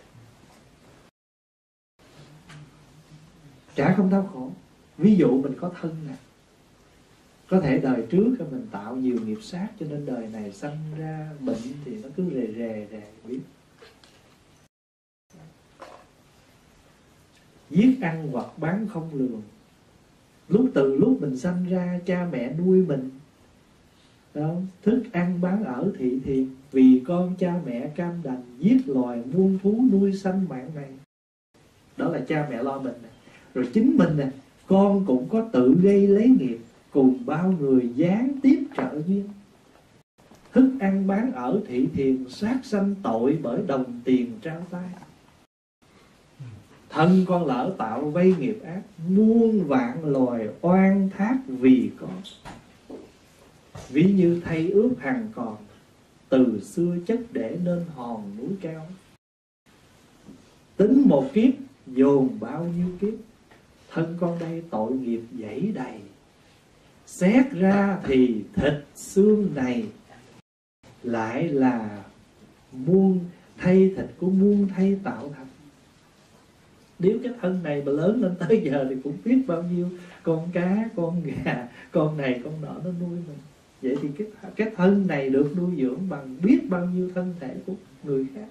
Trả không đau khổ. Ví dụ mình có thân nè, có thể đời trước mình tạo nhiều nghiệp sát, cho nên đời này sanh ra bệnh thì nó cứ rề biết. Giết ăn hoặc bán không lường. Từ lúc mình sanh ra, cha mẹ nuôi mình, không? Thức ăn bán ở thị thiền, vì con cha mẹ cam đành giết loài muôn thú nuôi sanh mạng này. Đó là cha mẹ lo mình nè. Rồi chính mình nè, con cũng có tự gây lấy nghiệp, cùng bao người gián tiếp trợ duyên. Thức ăn bán ở thị thiền, sát sanh tội bởi đồng tiền trao tay. Thân con lỡ tạo vây nghiệp ác, muôn vạn loài oan thác vì con. Ví như thay ước hằng còn, từ xưa chất để nên hòn núi cao. Tính một kiếp dồn bao nhiêu kiếp, thân con đây tội nghiệp dẫy đầy. Xét ra thì thịt xương này, lại là muôn thay thịt của muôn thay tạo thành. Nếu cái thân này mà lớn lên tới giờ thì cũng biết bao nhiêu con cá, con gà, con này con nọ nó nuôi mình. Vậy thì cái thân này được nuôi dưỡng bằng biết bao nhiêu thân thể của người khác.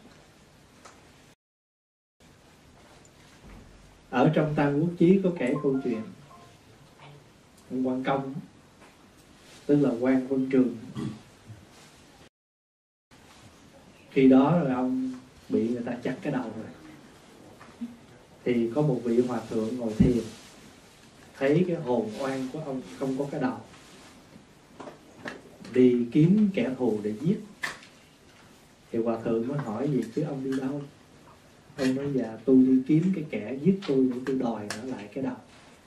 Ở trong Tam Quốc Chí có kể câu chuyện ông Quan Công, tức là Quan Vân Trường. Khi đó là ông bị người ta chặt cái đầu rồi, thì có một vị hòa thượng ngồi thiền, thấy cái hồn oan của ông không có cái đầu, đi kiếm kẻ thù để giết. Thì hòa thượng mới hỏi gì chứ ông đi đâu? Ông nói dạ tôi đi kiếm cái kẻ giết tôi để tôi đòi nó lại cái đầu.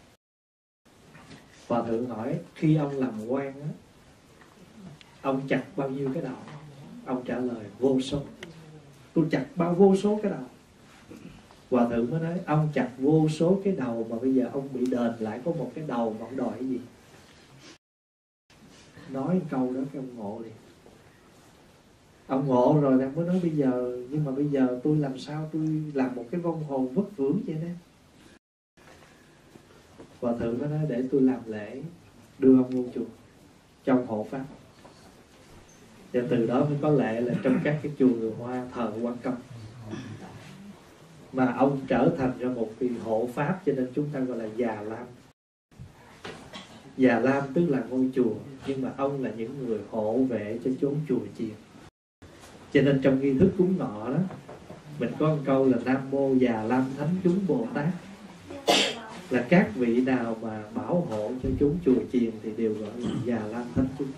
Hòa thượng hỏi khi ông làm quan á, ông chặt bao nhiêu cái đầu? Ông trả lời vô số. tôi chặt vô số cái đầu. Hòa thượng mới nói ông chặt vô số cái đầu mà bây giờ ông bị đền lại có một cái đầu mà ông đòi cái gì? Nói câu đó cái ông ngộ đi. Ông ngộ rồi ông mới nói bây giờ, nhưng mà bây giờ tôi làm sao tôi làm một cái vong hồn vất vưởng vậy đó. Hòa thượng mới nói để tôi làm lễ đưa ông vô chùa trong hộ pháp. Và từ đó mới có lệ là trong các cái chùa người Hoa thờ Quan Công, mà ông trở thành ra một vị hộ pháp, cho nên chúng ta gọi là Già Lam. Già Lam tức là ngôi chùa, nhưng mà ông là những người hộ vệ cho chốn chùa chiền. Cho nên trong nghi thức cúng ngọ đó, mình có một câu là Nam Mô Già Lam Thánh Chúng Bồ Tát, là các vị nào mà bảo hộ cho chốn chùa chiền thì đều gọi là Già Lam Thánh Chúng.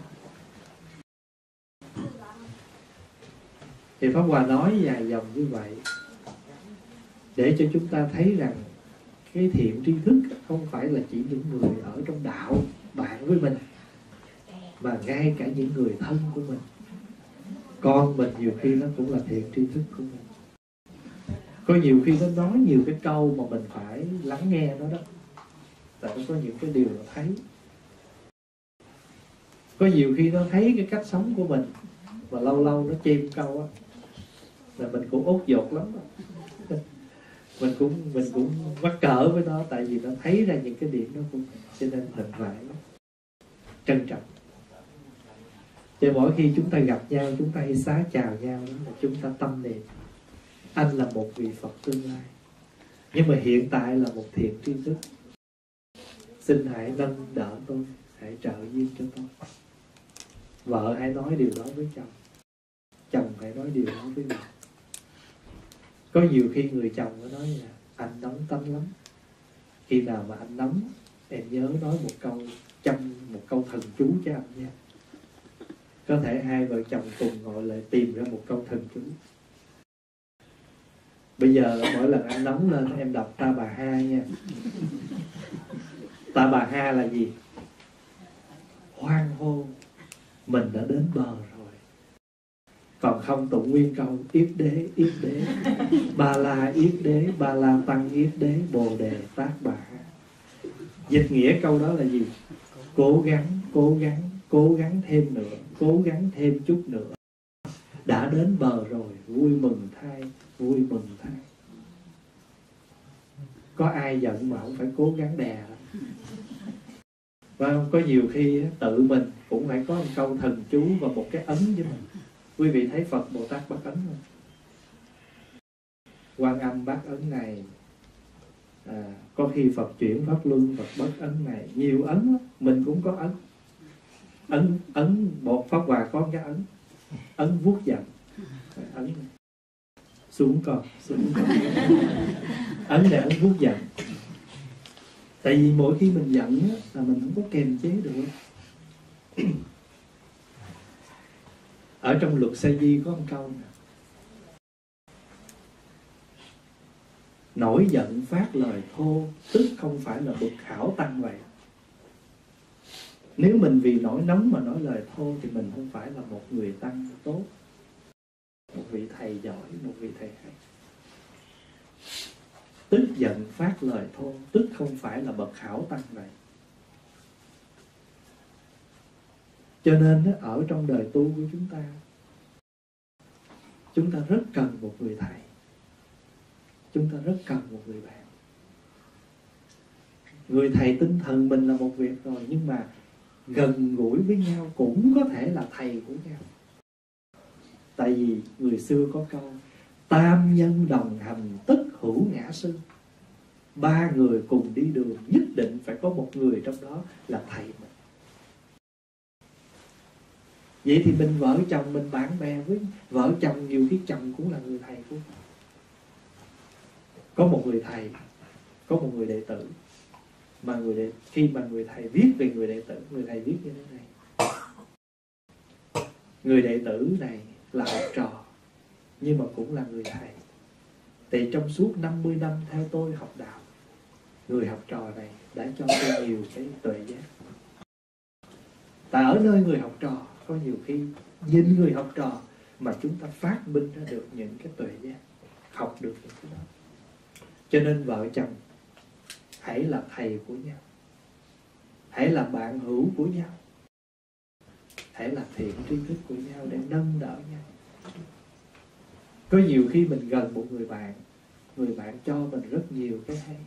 Thì Pháp Hòa nói dài dòng như vậy để cho chúng ta thấy rằng cái thiện tri thức không phải là chỉ những người ở trong đạo bạn với mình, mà ngay cả những người thân của mình. Con mình nhiều khi nó cũng là thiện tri thức của mình. Có nhiều khi nó nói nhiều cái câu mà mình phải lắng nghe nó đó, tại nó có những cái điều nó thấy. Có nhiều khi nó thấy cái cách sống của mình và lâu lâu nó chêm câu á, là mình cũng ốt dột lắm đó. Mình cũng mắc cỡ với nó, tại vì nó thấy ra những cái điểm đó của mình, cho nên mình phải trân trọng. Cho mỗi khi chúng ta gặp nhau, chúng ta hay xá chào nhau, là chúng ta tâm niệm anh là một vị Phật tương lai, nhưng mà hiện tại là một thiện tri thức. Xin hãy nâng đỡ tôi, hãy trợ duyên cho tôi. Vợ hãy nói điều đó với chồng, chồng hãy nói điều đó với vợ. Có nhiều khi người chồng nó nói là anh nóng tánh lắm, khi nào mà anh nóng em nhớ nói một câu thần chú cho anh nha. Có thể hai vợ chồng cùng ngồi lại tìm ra một câu thần chú. Bây giờ mỗi lần anh nóng lên em đọc Ta Bà Ha nha. Ta Bà Ha là gì? Hoan hô mình đã đến bờ rồi. Còn không tụng nguyên câu yết đế, ba la yết đế, ba la tăng yết đế, bồ đề tác bà ha. Dịch nghĩa câu đó là gì? Cố gắng thêm nữa, cố gắng thêm chút nữa. Đã đến bờ rồi, vui mừng thay. Có ai giận mà không phải cố gắng đè lắm. Và có nhiều khi tự mình cũng phải có một câu thần chú và một cái ấn với mình. Quý vị thấy Phật Bồ Tát bắt ấn không? Quan Âm bắt ấn này, có khi Phật chuyển Pháp Luân, Phật bắt ấn này, nhiều ấn lắm. Mình cũng có ấn một Pháp Hòa có cái ấn vuốt giận, ấn này. Xuống con ấn này, ấn vuốt giận. Tại vì mỗi khi mình giận là mình không có kềm chế được. Ở trong luật Sa Di có một câu này: nổi giận phát lời thô, tức không phải là bậc hảo tăng vậy. Nếu mình vì nổi nóng mà nói lời thô thì mình không phải là một người tăng tốt, một vị thầy giỏi, một vị thầy hay. Tức giận phát lời thô, tức không phải là bậc hảo tăng vậy. Cho nên ở trong đời tu của chúng ta rất cần một người thầy, chúng ta rất cần một người bạn. Người thầy tinh thần mình là một việc rồi, nhưng mà gần gũi với nhau cũng có thể là thầy của nhau. Tại vì người xưa có câu tam nhân đồng hành tất hữu ngã sư. Ba người cùng đi đường, nhất định phải có một người trong đó là thầy mình. Vậy thì mình vợ chồng mình bạn bè với vợ chồng, nhiều khi chồng cũng là người thầy của mình. Có một người thầy, có một người đệ tử. Mà khi mà người thầy viết về người đệ tử, người thầy viết như thế này: người đệ tử này là học trò, nhưng mà cũng là người thầy. Thì trong suốt 50 năm theo tôi học đạo, người học trò này đã cho tôi nhiều cái tuệ giác. Tại ở nơi người học trò, có nhiều khi nhìn người học trò mà chúng ta phát minh ra được những cái tuệ giác, học được những cái đó. Cho nên vợ chồng hãy là thầy của nhau, hãy là bạn hữu của nhau, hãy là thiện tri thức của nhau để nâng đỡ nhau. Có nhiều khi mình gần một người bạn cho mình rất nhiều cái hay.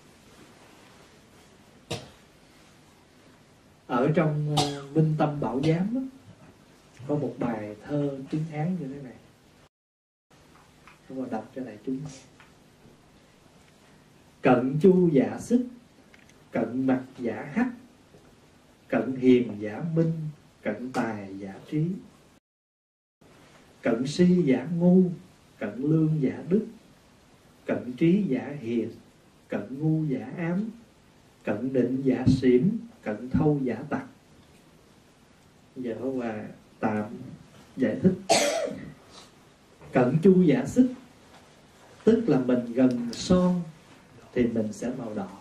Ở trong Minh Tâm Bảo Giám đó, có một bài thơ tiếng Hán như thế này. Tôi đọc cho đại chúng. Cận chu giả xích, cận mặt giả hắc, cận hiền giả minh, cận tài giả trí, cận si giả ngu, cận lương giả đức, cận trí giả hiền, cận ngu giả ám, cận định giả xỉm, cận thâu giả tặc. Giờ Pháp Hòa tạm giải thích. Cận chu giả xích tức là mình gần son thì mình sẽ màu đỏ.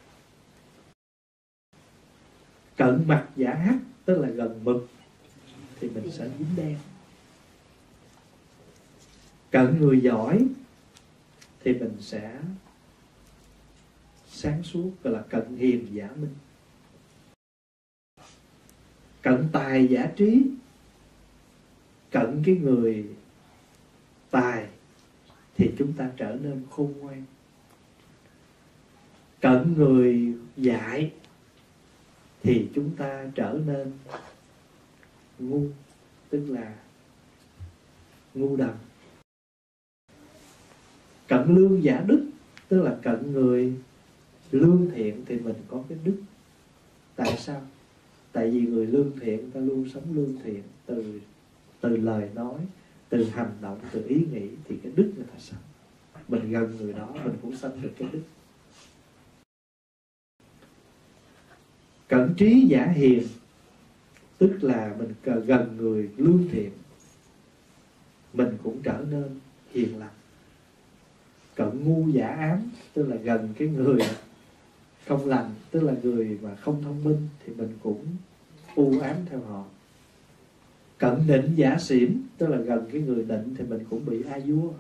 Cận mặt giả hắc tức là gần mực thì mình sẽ dính đen. Cận người giỏi thì mình sẽ sáng suốt, gọi là cận hiền giả minh. Cận tài giả trí, cận cái người tài thì chúng ta trở nên khôn ngoan. Cận người dại thì chúng ta trở nên ngu, tức là ngu đần. Cận lương giả đức tức là cận người lương thiện thì mình có cái đức. Tại sao? Tại vì người lương thiện ta luôn sống lương thiện, từ lời nói, từ hành động, từ ý nghĩ thì cái đức người ta sống. Mình gần người đó mình cũng sanh được cái đức. Cận trí giả hiền tức là mình gần người lương thiện, mình cũng trở nên hiền lành. Cận ngu giả ám tức là gần cái người không lành, tức là người mà không thông minh thì mình cũng u ám theo họ. Cận định giả xỉm tức là gần cái người định thì mình cũng bị a vua.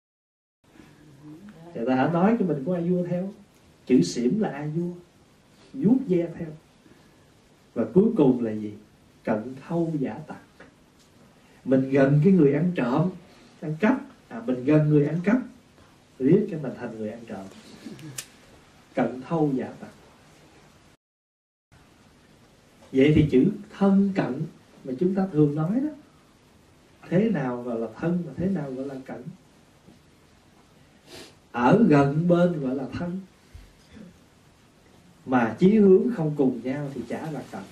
Người ta hãy nói cái mình cũng a vua theo. Chữ xỉm là a vua, vuốt ve theo. Và cuối cùng là gì? Cận thâu giả tặc. Mình gần cái người ăn trộm, ăn cắp, mình gần người ăn cắp, riết cái mình thành người ăn trộm. Cận thâu giả tặc. Vậy thì chữ thân cận mà chúng ta thường nói đó, thế nào gọi là thân và thế nào gọi là cận? Ở gần bên gọi là thân, mà chí hướng không cùng nhau thì chả là cận.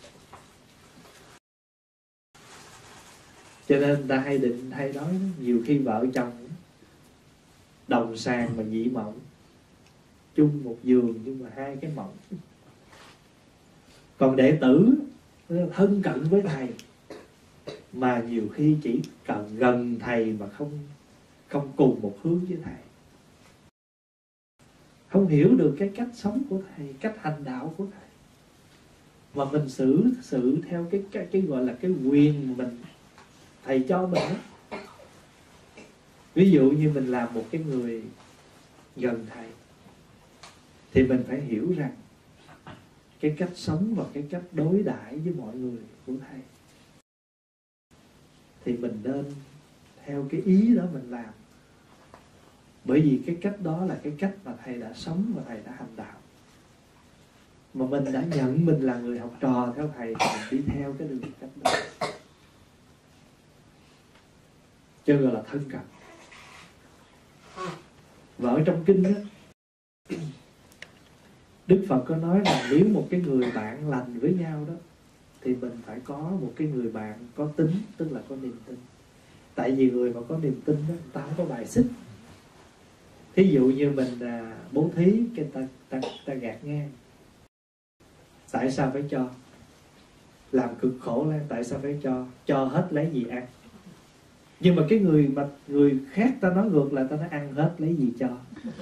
Cho nên người ta hay nói nhiều khi vợ chồng đồng sàng mà dị mộng, chung một giường nhưng mà hai cái mộng. Còn đệ tử thân cận với thầy mà nhiều khi chỉ cần gần thầy mà không cùng một hướng với thầy, không hiểu được cái cách sống của thầy, cách hành đạo của thầy, mà mình xử sự theo cái gọi là cái quyền mà mình thầy cho mình đó. Ví dụ như mình làm một cái người gần thầy thì mình phải hiểu rằng cái cách sống và cái cách đối đãi với mọi người của thầy thì mình nên theo cái ý đó mình làm. Bởi vì cái cách đó là cái cách mà thầy đã sống và thầy đã hành đạo. Mà mình đã nhận mình là người học trò theo thầy thì mình đi theo cái đường cách đó. Cho gọi là thân cận. Và ở trong kinh đó, Đức Phật có nói là nếu một cái người bạn lành với nhau đó thì mình phải có một cái người bạn có tính, tức là có niềm tin. Tại vì người mà có niềm tin đó, người ta không có bài xích. Thí dụ như mình bố thí cái ta gạt ngang. Tại sao phải cho? Làm cực khổ lên, tại sao phải cho hết lấy gì ăn? Nhưng mà cái người khác ta nói ngược lại, ta nói ăn hết lấy gì cho.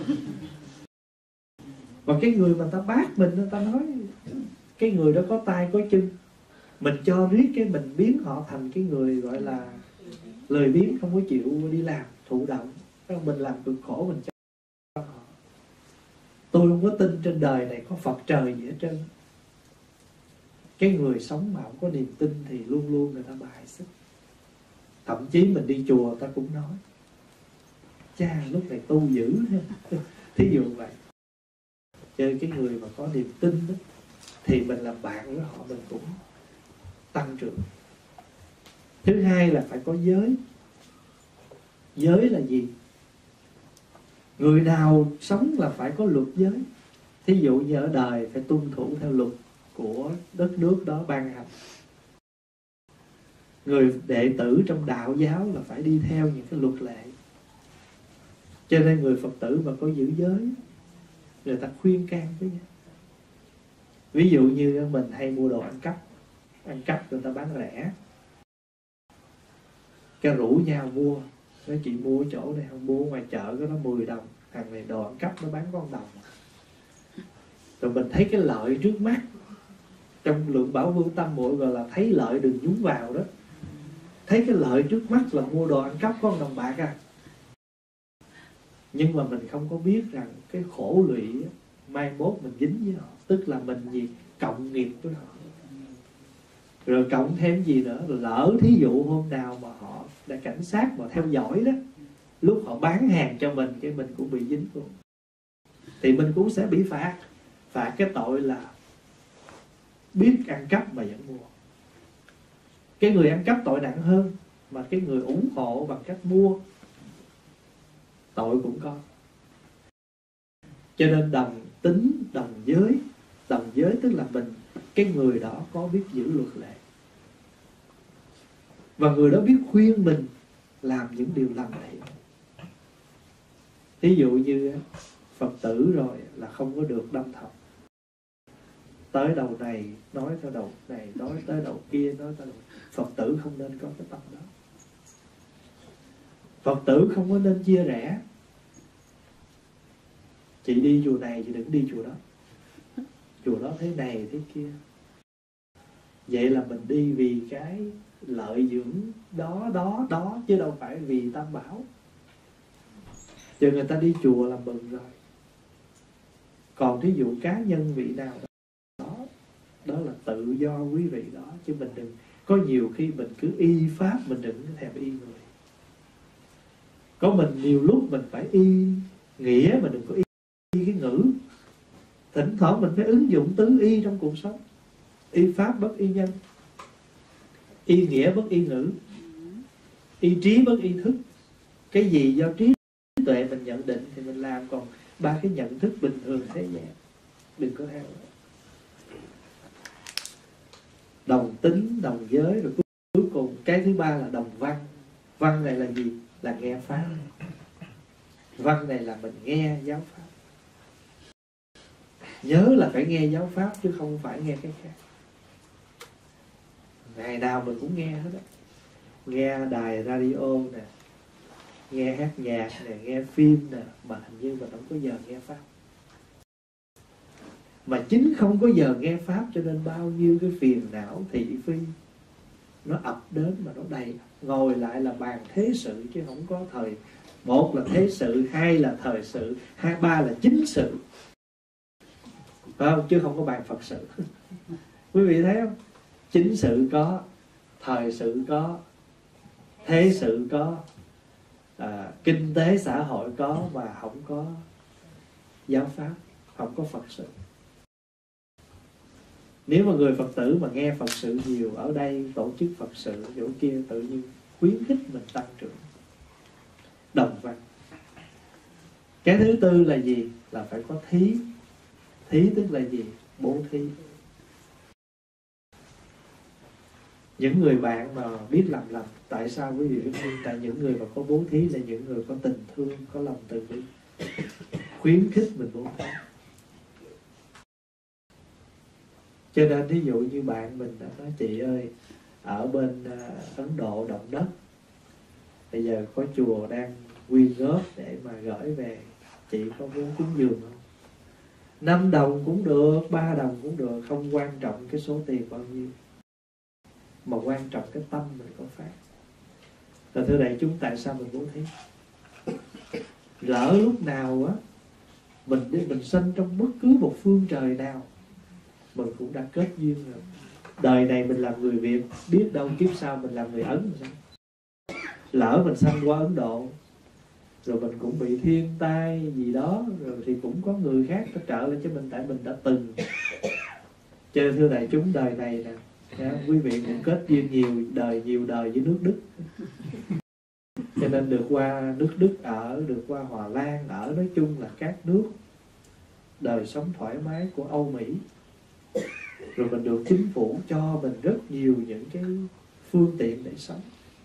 Và cái người mà ta bác mình, ta nói cái người đó có tay có chân, mình cho riết cái mình biến họ thành cái người gọi là lười biếng, không có chịu đi làm thụ động, mình làm cực khổ mình cho họ. Tôi không có tin trên đời này có Phật trời gì hết trơn. Cái người sống mà không có niềm tin thì luôn luôn người ta bài xích. Thậm chí mình đi chùa ta cũng nói cha lúc này tu dữ thí dụ vậy. Chơi cái người mà có niềm tin đó, thì mình làm bạn với họ mình cũng tăng trưởng. Thứ hai là phải có giới. Giới là gì? Người nào sống là phải có luật giới. Thí dụ như ở đời phải tuân thủ theo luật của đất nước đó ban hành. Người đệ tử trong đạo giáo là phải đi theo những cái luật lệ. Cho nên người Phật tử mà có giữ giới, người ta khuyên can với nhau. Ví dụ như mình hay mua đồ ăn cắp người ta bán rẻ, cái rủ nhau mua, nói chị mua ở chỗ này không, mua ngoài chợ có nó 10 đồng, thằng này đồ ăn cắp nó bán có 1 đồng. Rồi mình thấy cái lợi trước mắt, trong lượng bảo vương tâm muội gọi là thấy lợi đừng nhúng vào đó. Thấy cái lợi trước mắt là mua đồ ăn cắp có 1 đồng bạc à. Nhưng mà mình không có biết rằng cái khổ lụy mai mốt mình dính với họ. Tức là mình gì cộng nghiệp với họ. Rồi cộng thêm gì nữa, lỡ thí dụ hôm nào mà họ đã cảnh sát mà theo dõi đó, lúc họ bán hàng cho mình, cái mình cũng bị dính luôn, thì mình cũng sẽ bị phạt. Phạt cái tội là biết ăn cắp mà vẫn mua. Cái người ăn cắp tội nặng hơn, mà cái người ủng hộ bằng cách mua tội cũng có. Cho nên đồng tính, đồng giới. Đồng giới tức là mình, cái người đó có biết giữ luật lệ, và người đó biết khuyên mình làm những điều lành thiện. Ví dụ như Phật tử rồi là không có được đâm thọc, tới đầu này nói tới đầu này, nói tới đầu kia, nói tới đầu. Phật tử không nên có cái tâm đó. Phật tử không có nên chia rẽ. Chị đi chùa này, chị đừng đi chùa đó. Chùa đó thế này, thế kia. Vậy là mình đi vì cái lợi dưỡng đó, chứ đâu phải vì tam bảo. Chứ người ta đi chùa là mừng rồi. Còn thí dụ cá nhân vị nào đó là tự do quý vị đó. Chứ mình đừng, có nhiều khi mình cứ y pháp, mình đừng thèm y người. Có mình nhiều lúc mình phải y nghĩa, mà đừng có y cái ngữ. Thỉnh thoảng mình phải ứng dụng tứ y trong cuộc sống. Y pháp bất y nhân, y nghĩa bất y ngữ, y trí bất y thức. Cái gì do trí tuệ mình nhận định thì mình làm, còn 3 cái nhận thức bình thường thế gian đừng có theo. Đồng tính, đồng giới, rồi cuối cùng cái thứ 3 là đồng văn. Văn này là gì? Là nghe pháp. Văn này là mình nghe giáo pháp. Nhớ là phải nghe giáo pháp chứ không phải nghe cái khác. Ngày nào mình cũng nghe hết á. Nghe đài radio nè, nghe hát nhạc nè, nghe phim nè, mà hình như mình không có giờ nghe pháp. Mà chính không có giờ nghe pháp cho nên bao nhiêu cái phiền não thị phi nó ập đến mà nó đầy. Ngồi lại là bàn thế sự chứ không có thời. Một là thế sự, hai là thời sự, ba là chính sự, phải không? Chứ không có bàn Phật sự. Quý vị thấy không? Chính sự có, thời sự có, thế sự có, kinh tế xã hội có, mà không có giáo pháp, không có Phật sự. Nếu mà người Phật tử mà nghe Phật sự nhiều, ở đây tổ chức Phật sự, chỗ kia tự nhiên khuyến khích mình tăng trưởng. Đồng văn. Cái thứ tư là gì? Là phải có thí. Thí tức là gì? Bố thí. Những người bạn mà biết làm lành. Tại sao quý vị biết không? Tại những người mà có bố thí là những người có tình thương, có lòng từ bi, khuyến khích mình bố thí. Cho nên ví dụ như bạn mình đã nói chị ơi, ở bên Ấn Độ động đất, bây giờ có chùa đang quyên góp để mà gửi về, chị có muốn cúng dường không? 5 đồng cũng được, 3 đồng cũng được, không quan trọng cái số tiền bao nhiêu, mà quan trọng cái tâm mình có phát. Là thưa đại chúng, tại sao mình bố thí? Lỡ lúc nào á mình sanh trong bất cứ một phương trời nào, mình cũng đã kết duyên rồi. Đời này mình làm người Việt, biết đâu kiếp sau mình làm người Ấn làm sao? Lỡ mình sanh qua Ấn Độ, rồi mình cũng bị thiên tai gì đó, rồi thì cũng có người khác ta trợ lên cho mình, tại mình đã từng. Cho nên thưa đại chúng, đời này nè, quý vị cũng kết duyên nhiều đời với nước Đức. Cho nên được qua nước Đức ở, được qua Hòa Lan ở, nói chung là các nước đời sống thoải mái của Âu Mỹ. Rồi mình được chính phủ cho mình rất nhiều những cái phương tiện để sống.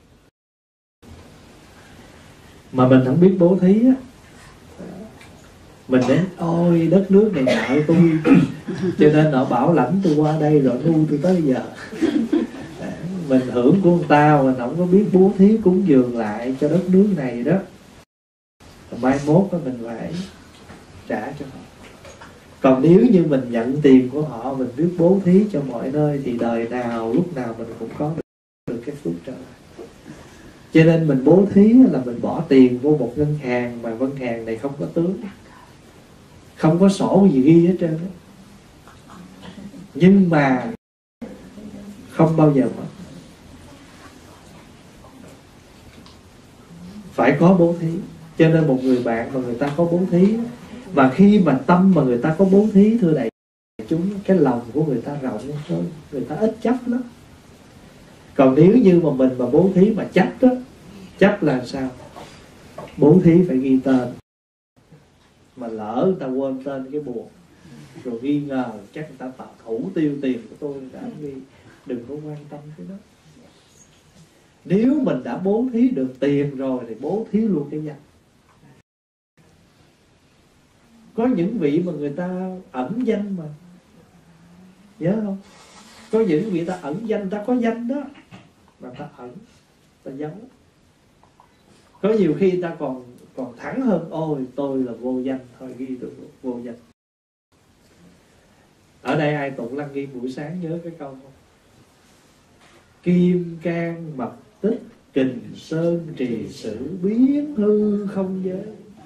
Mà mình không biết bố thí á, mình đến ôi đất nước này nợ tôi, cho nên họ bảo lãnh tôi qua đây rồi nuôi tôi tới giờ. Mình hưởng của người ta, mình không có biết bố thí cúng dường lại cho đất nước này đó, mai mốt đó mình phải trả cho họ. Còn nếu như mình nhận tiền của họ, mình biết bố thí cho mọi nơi, thì đời nào lúc nào mình cũng có được cái phước trở lại. Cho nên mình bố thí là mình bỏ tiền vô một ngân hàng, mà ngân hàng này không có tướng, không có sổ gì ghi hết trơn đó. Nhưng mà không bao giờ mất. Phải có bố thí. Cho nên một người bạn mà người ta có bố thí, và khi mà tâm mà người ta có bố thí, thưa đại chúng, cái lòng của người ta rộng hơn, người ta ít chấp lắm. Còn nếu như mà mình mà bố thí mà chấp đó, chấp là sao? Bố thí phải ghi tên, mà lỡ người ta quên tên cái buồn, rồi nghi ngờ chắc người ta thủ tiêu tiền của tôi, người ta không ghi. Đừng có quan tâm cái đó. Nếu mình đã bố thí được tiền rồi thì bố thí luôn cái danh. Có những vị mà người ta ẩn danh mà, nhớ không? Có những vị ta ẩn danh, ta có danh đó mà ta ẩn, ta giấu. Có nhiều khi ta còn thẳng hơn, ôi tôi là vô danh, thôi ghi tôi vô danh. Ở đây ai tụng Lăng Nghiêm buổi sáng nhớ cái câu không? Kim can mật tích, kình sơn trì sử, biến hư không giới.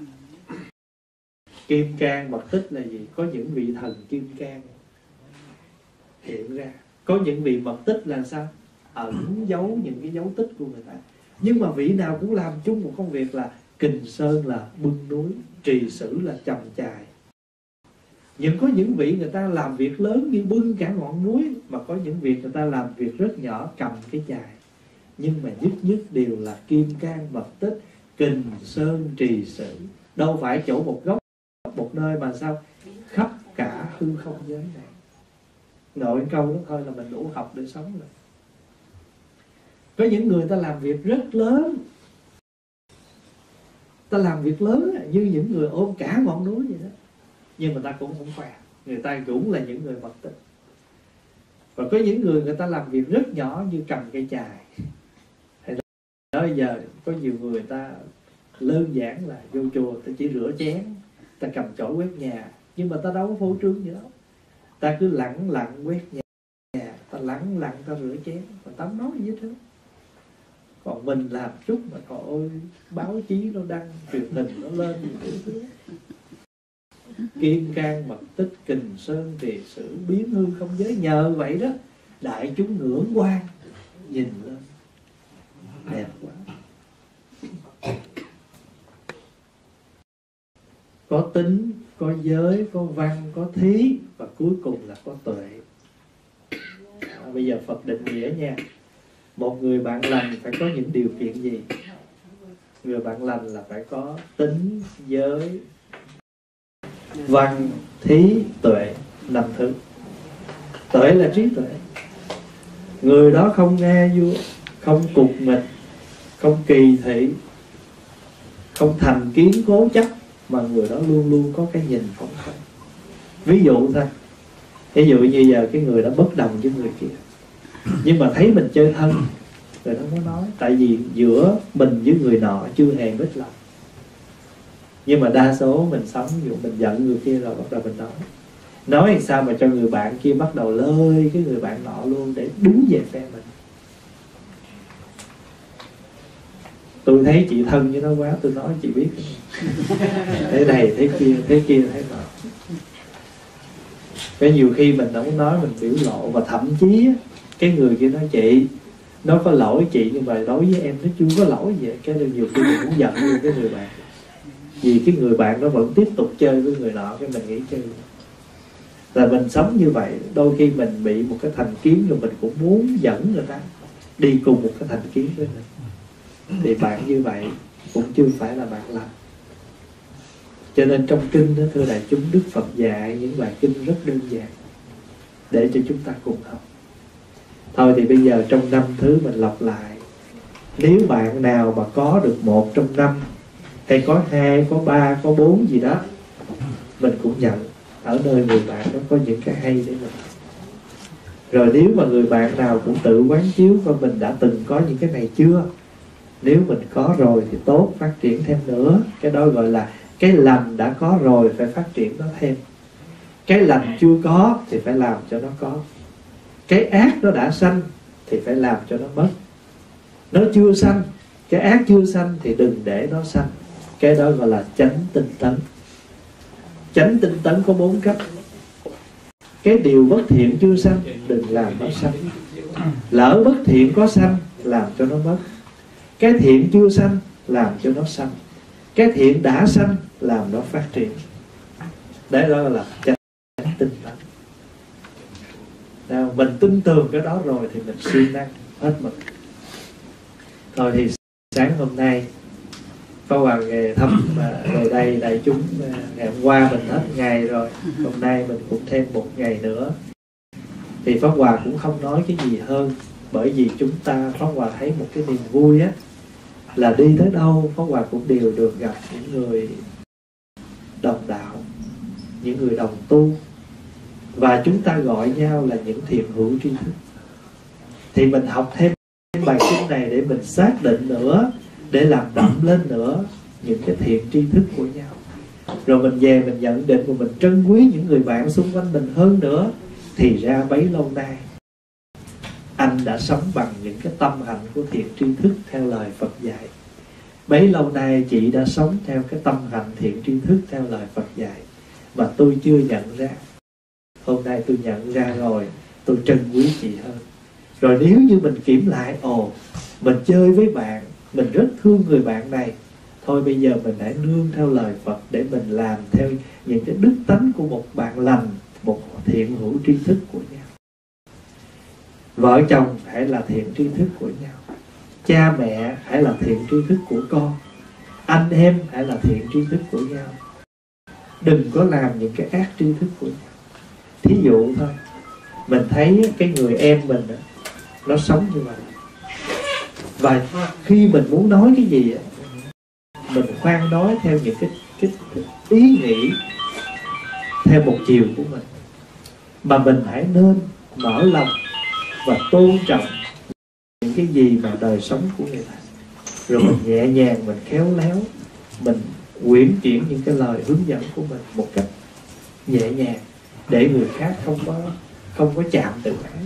Kim can mật tích là gì? Có những vị thần kim can hiện ra. Có những vị mật tích là sao? Ẩn giấu những cái dấu tích của người ta. Nhưng mà vị nào cũng làm chung một công việc là kình sơn là bưng núi, trì sử là chầm chài. Nhưng có những vị người ta làm việc lớn như bưng cả ngọn núi, mà có những việc người ta làm việc rất nhỏ, cầm cái chài. Nhưng mà nhất đều là kim can mật tích, kình sơn trì sử. Đâu phải chỗ một góc, một nơi mà sao? Khắp cả hư không giới này. Nội câu đó thôi là mình đủ học để sống rồi. Có những người ta làm việc rất lớn, ta làm việc lớn như những người ôm cả ngọn núi vậy đó, nhưng mà ta cũng không khỏe. Người ta cũng là những người mật tích. Và có những người ta làm việc rất nhỏ như cầm cây chài. Đó giờ có nhiều người ta đơn giản là vô chùa ta chỉ rửa chén, ta cầm chổi quét nhà, nhưng mà ta đâu có phô trương gì đâu. Ta cứ lặng lặng quét nhà, ta lặng lặng ta rửa chén, mà ta không nói gì hết trơn. Còn mình làm chút mà trời ơi, báo chí nó đăng, truyền hình nó lên những thứ. Kim can mật tích, kình sơn trì sử, biến hư không giới. Nhờ vậy đó đại chúng ngưỡng quan, nhìn lên đẹp quá. Có tính, có giới, có văn, có thí, và cuối cùng là có tuệ. Bây giờ Phật định nghĩa nha. Một người bạn lành phải có những điều kiện gì? Người bạn lành là phải có tính, giới, văn, thí, tuệ, 5 thứ. Tuệ là trí tuệ. Người đó không nghe vua, không cục nghịch, không kỳ thị, không thành kiến cố chấp, mà người đó luôn luôn có cái nhìn phóng khoáng. Ví dụ thôi, ví dụ như giờ cái người đó bất đồng với người kia, nhưng mà thấy mình chơi thân, người đó có nói, tại vì giữa mình với người nọ chưa hề mít lòng. Nhưng mà đa số mình sống, ví dụ mình giận người kia rồi bắt đầu mình nói làm sao mà cho người bạn kia bắt đầu lơi cái người bạn nọ luôn để đứng về phe mình. Tôi thấy chị thân với nó quá, tôi nói chị biết thế này thế kia thế nọ. Cái nhiều khi mình không nói, mình biểu lộ. Và thậm chí cái người kia nói chị, nó có lỗi chị, nhưng mà đối với em nó chưa có lỗi gì. Cái nhiều khi mình cũng giận luôn cái người bạn, vì cái người bạn nó vẫn tiếp tục chơi với người nọ, cái mình nghĩ chơi. Là mình sống như vậy, đôi khi mình bị một cái thành kiến rồi mình cũng muốn dẫn người ta đi cùng một cái thành kiến với mình. Thì bạn như vậy cũng chưa phải là bạn lành. Cho nên trong kinh đó, thưa đại chúng, Đức Phật dạy những bài kinh rất đơn giản để cho chúng ta cùng học. Thôi thì bây giờ trong 5 thứ mình lặp lại. Nếu bạn nào mà có được 1 trong 5, hay có 2, có 3, có 4 gì đó, mình cũng nhận ở nơi người bạn đó có những cái hay để mình. Rồi nếu mà người bạn nào cũng tự quán chiếu coi mình đã từng có những cái này chưa. Nếu mình có rồi thì tốt, phát triển thêm nữa. Cái đó gọi là cái lành đã có rồi, phải phát triển nó thêm. Cái lành chưa có thì phải làm cho nó có. Cái ác nó đã sanh thì phải làm cho nó mất. Nó chưa sanh, cái ác chưa sanh thì đừng để nó sanh. Cái đó gọi là chánh tinh tấn. Chánh tinh tấn có 4 cách. Cái điều bất thiện chưa sanh, đừng làm nó sanh. Lỡ bất thiện có sanh, làm cho nó mất. Cái thiện chưa sanh, làm cho nó sanh. Cái thiện đã sanh, làm nó phát triển. Đấy đó là chánh tinh tấn. Nào, mình tin tưởng cái đó rồi thì mình siêng năng hết mình. Thôi thì sáng hôm nay Pháp Hòa về thăm về đây đại chúng. Ngày hôm qua mình hết ngày rồi, hôm nay mình cũng thêm 1 ngày nữa. Thì Pháp Hòa cũng không nói cái gì hơn, bởi vì chúng ta, Pháp Hòa thấy một cái niềm vui á, là đi tới đâu Pháp Hòa cũng đều được gặp những người đồng đạo, những người đồng tu. Và chúng ta gọi nhau là những thiện hữu tri thức. Thì mình học thêm bài kinh này để mình xác định nữa, để làm đậm lên nữa những cái thiện tri thức của nhau. Rồi mình về mình nhận định và mình trân quý những người bạn xung quanh mình hơn nữa. Thì ra bấy lâu nay anh đã sống bằng những cái tâm hạnh của thiện tri thức theo lời Phật dạy. Bấy lâu nay chị đã sống theo cái tâm hạnh thiện tri thức theo lời Phật dạy, mà tôi chưa nhận ra. Hôm nay tôi nhận ra rồi, tôi trân quý chị hơn. Rồi nếu như mình kiểm lại, mình chơi với bạn, mình rất thương người bạn này, thôi bây giờ mình hãy nương theo lời Phật để mình làm theo những cái đức tánh của một bạn lành, một thiện hữu tri thức của nhau. Vợ chồng hãy là thiện tri thức của nhau. Cha mẹ hãy là thiện tri thức của con. Anh em hãy là thiện tri thức của nhau. Đừng có làm những cái ác tri thức của nhau. Thí dụ thôi, mình thấy cái người em mình đó, nó sống như vậy, và khi mình muốn nói cái gì mình khoan nói theo những cái ý nghĩ theo một chiều của mình, mà mình hãy nên mở lòng và tôn trọng những cái gì mà đời sống của người ta. Rồi mình nhẹ nhàng, mình khéo léo, mình uyển chuyển những cái lời hướng dẫn của mình một cách nhẹ nhàng, để người khác không có chạm tự ái.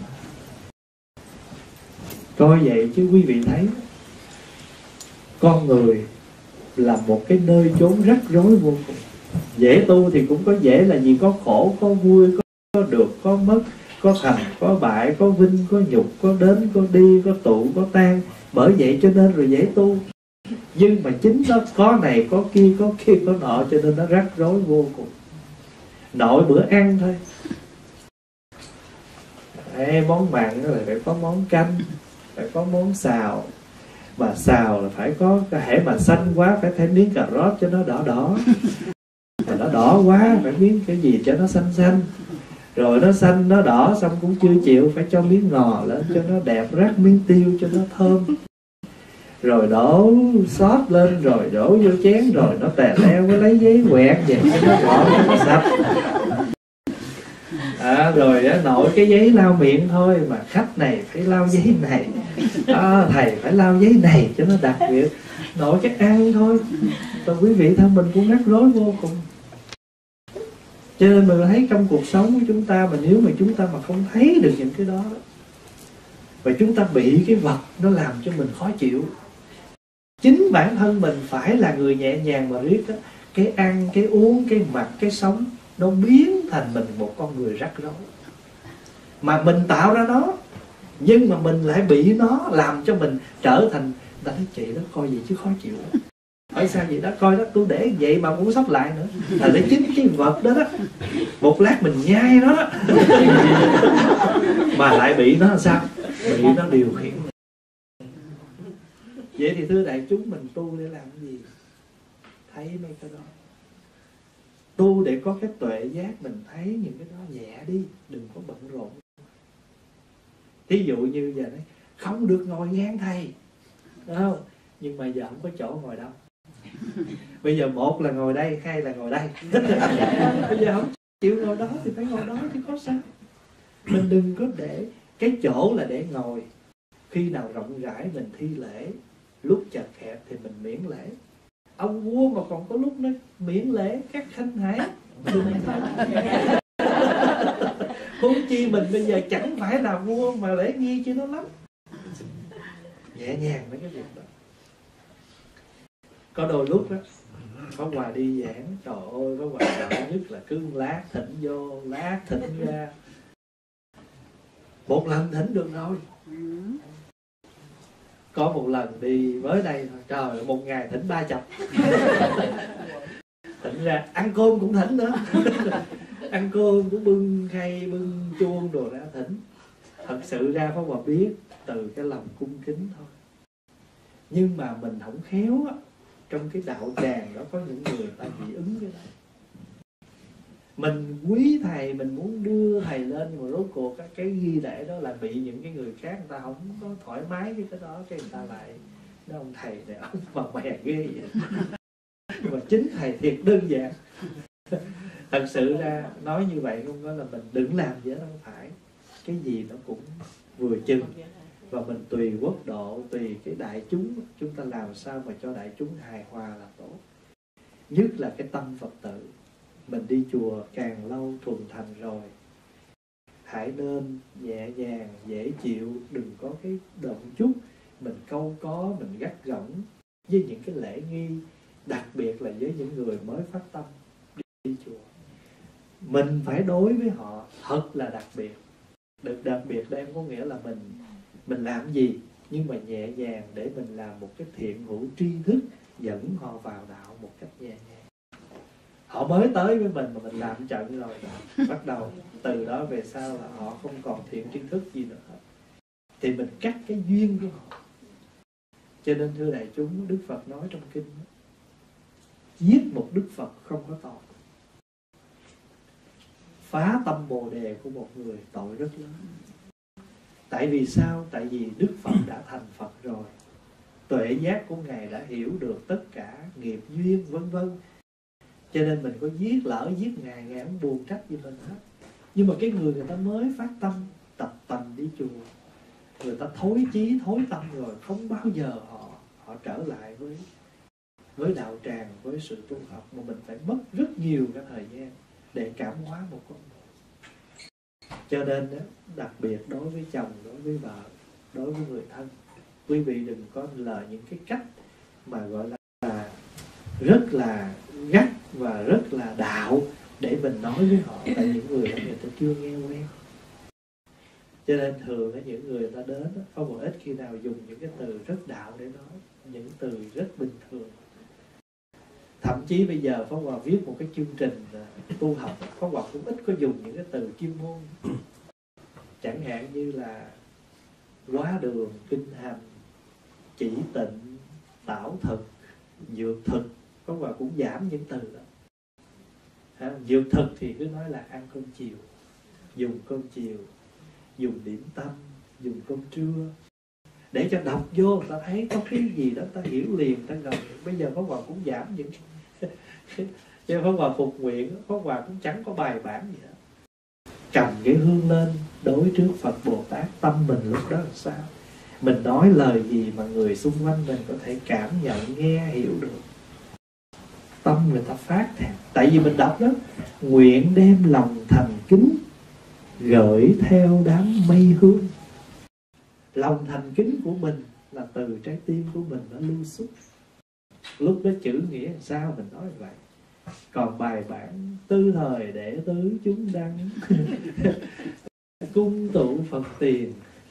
Coi vậy chứ quý vị thấy, con người là một cái nơi chốn rắc rối vô cùng. Dễ tu thì cũng có dễ là gì, có khổ, có vui, có được, có mất, có thành, có bại, có vinh, có nhục, có đến, có đi, có tụ, có tan. Bởi vậy cho nên rồi dễ tu. Nhưng mà chính nó có này, có kia, có nọ, cho nên nó rắc rối vô cùng. Nội bữa ăn thôi, món mặn là phải có món canh, phải có món xào. Mà xào là phải có, hễ mà xanh quá phải thêm miếng cà rốt cho nó đỏ đỏ, mà nó đỏ quá phải miếng cái gì cho nó xanh xanh. Rồi nó xanh nó đỏ xong cũng chưa chịu, phải cho miếng ngò lên cho nó đẹp, rắc miếng tiêu cho nó thơm. Rồi đổ sốt lên, rồi đổ vô chén, rồi nó tè leo mới lấy giấy quẹt về cho nó gọn cho nó sạch. Rồi nội cái giấy lau miệng thôi, mà khách này phải lau giấy này, thầy phải lau giấy này cho nó đặc biệt. Nội cái ăn thôi. Rồi quý vị thân mình cũng rắc rối vô cùng. Cho nên mình thấy trong cuộc sống của chúng ta, mà nếu mà chúng ta mà không thấy được những cái đó, và chúng ta bị cái vật nó làm cho mình khó chịu, Chính bản thân mình phải là người nhẹ nhàng mà riết đó. Cái ăn, cái uống, cái mặc, cái sống nó biến thành mình một con người rắc rối. Mà mình tạo ra nó, nhưng mà mình lại bị nó làm cho mình trở thành. Ta nói chị đó coi gì chứ khó chịu. Hỏi sao vậy đó, coi đó tôi để vậy mà muốn sắp lại nữa. Là để chính cái vật đó đó, một lát mình nhai nó đó mà lại bị nó làm sao? Bị nó điều khiển. Vậy thì thưa đại chúng, mình tu để làm cái gì? Thấy mấy cái đó. Tu để có cái tuệ giác, mình thấy những cái đó nhẹ đi, đừng có bận rộn. Thí dụ như giờ đấy, không được ngồi ngang thầy, đúng không? Nhưng mà giờ không có chỗ ngồi đâu. Bây giờ một là ngồi đây, hai là ngồi đây. Bây giờ không chịu ngồi đó thì phải ngồi đó chứ có sao. Mình đừng có để cái chỗ là để ngồi. Khi nào rộng rãi mình thi lễ, lúc chật hẹp thì mình miễn lễ. Ông vua mà còn có lúc nó miễn lễ các khanh hãi. Huống chi mình bây giờ chẳng phải là vua mà lễ nghi chứ nó lắm. Nhẹ nhàng mấy cái việc đó. Có đôi lúc đó Pháp Hòa đi giảng, trời ơi Pháp Hòa sợ nhất là cứ lát thỉnh vô, lát thỉnh ra. Một lần thỉnh được rồi. Có một lần đi với đây thôi, trời, một ngày thỉnh 30. Thỉnh ra, ăn cơm cũng thỉnh nữa. Ăn cơm cũng bưng khay, bưng chuông đồ ra thỉnh. Thật sự ra Pháp Hòa biết từ cái lòng cung kính thôi. Nhưng mà mình không khéo á, trong cái đạo tràng đó có những người ta dị ứng cái đó. Mình quý thầy, mình muốn đưa thầy lên, nhưng mà rốt cuộc cái ghi lễ đó là bị những cái người khác người ta không có thoải mái với cái đó, cái người ta lại nói ông thầy này ông mà mè ghê vậy. Nhưng mà chính thầy thiệt đơn giản. Thật sự ra nói như vậy không có là mình đừng làm gì đó, không phải. Cái gì nó cũng vừa chừng. Và mình tùy quốc độ, tùy cái đại chúng, chúng ta làm sao mà cho đại chúng hài hòa là tốt. Nhất là cái tâm Phật tử. Mình đi chùa càng lâu thuần thành rồi, hãy nên nhẹ nhàng, dễ chịu, đừng có cái động chút. Mình câu có, mình gắt gỏng với những cái lễ nghi, đặc biệt là với những người mới phát tâm đi chùa. Mình phải đối với họ thật là đặc biệt. Được đặc biệt đây có nghĩa là mình làm gì, nhưng mà nhẹ nhàng để mình làm một cái thiện hữu tri thức, dẫn họ vào đạo một cách nhẹ nhàng. Họ mới tới với mình mà mình làm trận rồi đó. Bắt đầu từ đó về sau là họ không còn thiện tri thức gì nữa hết, thì mình cắt cái duyên của họ. Cho nên thưa đại chúng, Đức Phật nói trong kinh, giết một Đức Phật không có tội. Phá tâm Bồ Đề của một người tội rất lớn. Tại vì sao? Tại vì Đức Phật đã thành Phật rồi, tuệ giác của Ngài đã hiểu được tất cả nghiệp duyên vân vân. Cho nên mình có giết, lỡ giết Ngài, Ngài không buồn trách gì mình hết. Nhưng mà cái người ta mới phát tâm, tập tành đi chùa, người ta thối chí, thối tâm rồi, không bao giờ họ trở lại với đạo tràng, với sự tu học, mà mình phải mất rất nhiều cái thời gian để cảm hóa một con người. Cho nên đó, đặc biệt đối với chồng, đối với vợ, đối với người thân, quý vị đừng có lời những cái cách mà gọi là rất là gắt và rất là đạo để mình nói với họ. Tại những người đó người ta chưa nghe quen. Cho nên thường là những người ta đến có một ít khi nào dùng những cái từ rất đạo để nói, những từ rất bình thường. Thậm chí bây giờ Pháp Hòa viết một cái chương trình tu học, Pháp Hòa cũng ít có dùng những cái từ chuyên môn. Chẳng hạn như là hóa đường, kinh hành, chỉ tịnh, tảo thực, dược thực, Pháp Hòa cũng giảm những từ đó. Dược thực thì cứ nói là ăn cơm chiều, dùng cơm chiều, dùng điểm tâm, dùng cơm trưa, để cho đọc vô người ta thấy có cái gì đó ta hiểu liền, ta gần. Bây giờ Pháp Hòa cũng giảm những cho Pháp Hòa phục nguyện, Pháp Hòa cũng chẳng có bài bản gì hết. Cầm cái hương lên đối trước Phật Bồ Tát, tâm mình lúc đó làm sao? Mình nói lời gì mà người xung quanh mình có thể cảm nhận, nghe, hiểu được. Tâm người ta phát thèm. Tại vì mình đọc đó, nguyện đem lòng thành kính gửi theo đám mây hương. Lòng thành kính của mình là từ trái tim của mình nó lưu xuất. Lúc đó chữ nghĩa làm sao mình nói vậy. Còn bài bản tư thời đệ tứ chúng đăng cung tụ Phật tiền,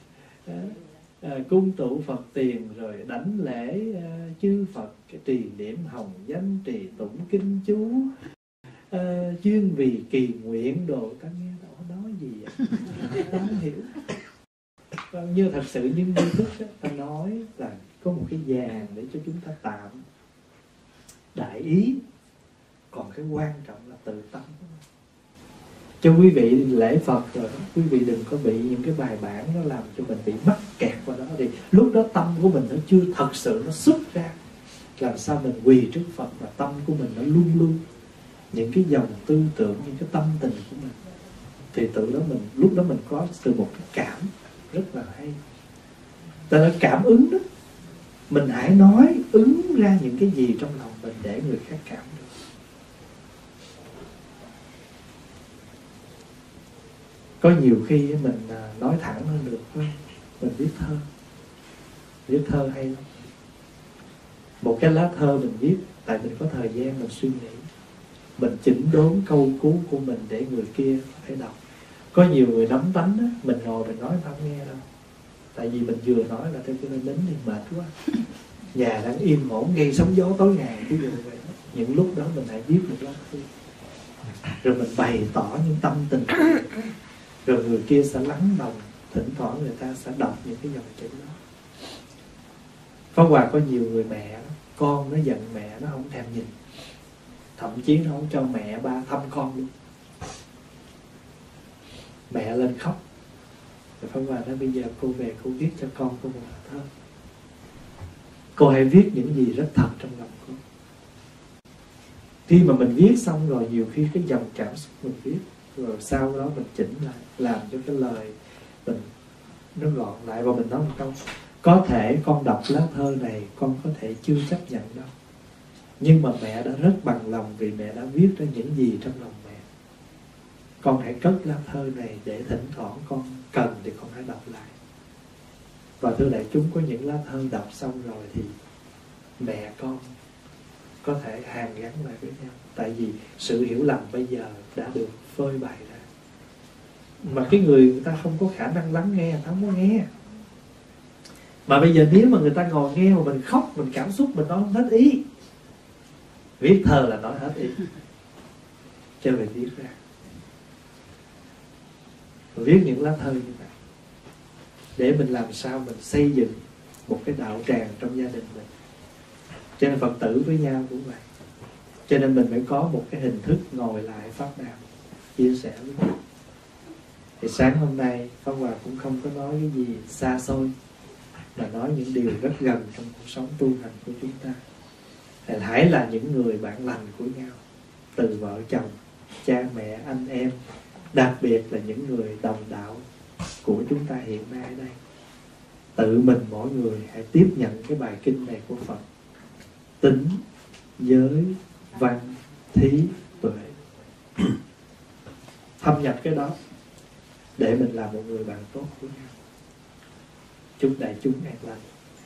cung tụ Phật tiền rồi đảnh lễ chư Phật, cái trì niệm hồng danh, trì tụng kinh chú, chuyên vì kỳ nguyện đồ. Ta nghe đó nói gì vậy? Ta không hiểu. Như thật sự những nghi thức đó, ta nói là có một cái vàng để cho chúng ta tạm đại ý, còn cái quan trọng là tự tâm. Cho quý vị lễ Phật rồi đó, quý vị đừng có bị những cái bài bản nó làm cho mình bị mắc kẹt vào đó. Thì lúc đó tâm của mình nó chưa thật sự nó xuất ra. Làm sao mình quỳ trước Phật và tâm của mình nó luôn luôn những cái dòng tư tưởng, những cái tâm tình của mình, thì tự đó mình lúc đó mình có từ một cái cảm rất là hay. Ta nói cảm ứng đó, mình hãy nói ứng ra những cái gì trong lòng mình để người khác cảm được. Có nhiều khi mình nói thẳng hơn được thôi. Mình viết thơ hay lắm. Một cái lá thơ mình viết, tại mình có thời gian mình suy nghĩ, mình chỉnh đốn câu cú của mình để người kia có thể đọc. Có nhiều người nắm tánh á, mình ngồi mình nói không nghe đâu. Tại vì mình vừa nói là theo cái nên nín thì mệt quá. Nhà đang im ổn gây sóng gió tối ngày, ví dụ vậy. Những lúc đó mình hãy viết một lá thư, rồi mình bày tỏ những tâm tình, rồi người kia sẽ lắng đồng. Thỉnh thoảng người ta sẽ đọc những cái dòng chữ đó. Pháp Hòa có nhiều người mẹ, con nó giận mẹ nó không thèm nhìn, thậm chí nó không cho mẹ ba thăm con luôn. Mẹ lên khóc, rồi Pháp Hòa nói bây giờ cô về cô viết cho con cô một thơ. Cô hãy viết những gì rất thật trong lòng cô. Khi mà mình viết xong rồi, nhiều khi cái dòng cảm xúc mình viết, rồi sau đó mình chỉnh lại, làm cho cái lời mình nó gọn lại, và mình nói một câu: có thể con đọc lá thơ này con có thể chưa chấp nhận đâu, nhưng mà mẹ đã rất bằng lòng vì mẹ đã viết ra những gì trong lòng mẹ. Con hãy cất lá thơ này để thỉnh thoảng con cần thì con hãy đọc lại. Và thưa đại chúng, có những lá thơ đọc xong rồi thì mẹ con có thể hàn gắn lại với nhau. Tại vì sự hiểu lầm bây giờ đã được phơi bày ra. Mà cái người ta không có khả năng lắng nghe, ta không có nghe. Mà bây giờ nếu mà người ta ngồi nghe mà mình khóc, mình cảm xúc, mình nói không hết ý. Viết thơ là nói hết ý, cho mình viết ra. Viết những lá thơ như vậy để mình làm sao mình xây dựng một cái đạo tràng trong gia đình mình. Cho nên Phật tử với nhau cũng vậy. Cho nên mình phải có một cái hình thức ngồi lại pháp đàm, chia sẻ với nhau. Thì sáng hôm nay Pháp Hòa cũng không có nói cái gì xa xôi, mà nói những điều rất gần trong cuộc sống tu hành của chúng ta. Hãy là những người bạn lành của nhau, từ vợ chồng, cha mẹ, anh em, đặc biệt là những người đồng đạo của chúng ta hiện nay ở đây. Tự mình mỗi người hãy tiếp nhận cái bài kinh này của Phật: tính, giới, văn, thí, tuệ. Thâm nhập cái đó để mình làm một người bạn tốt của nhau. Chúc đại chúng an lành.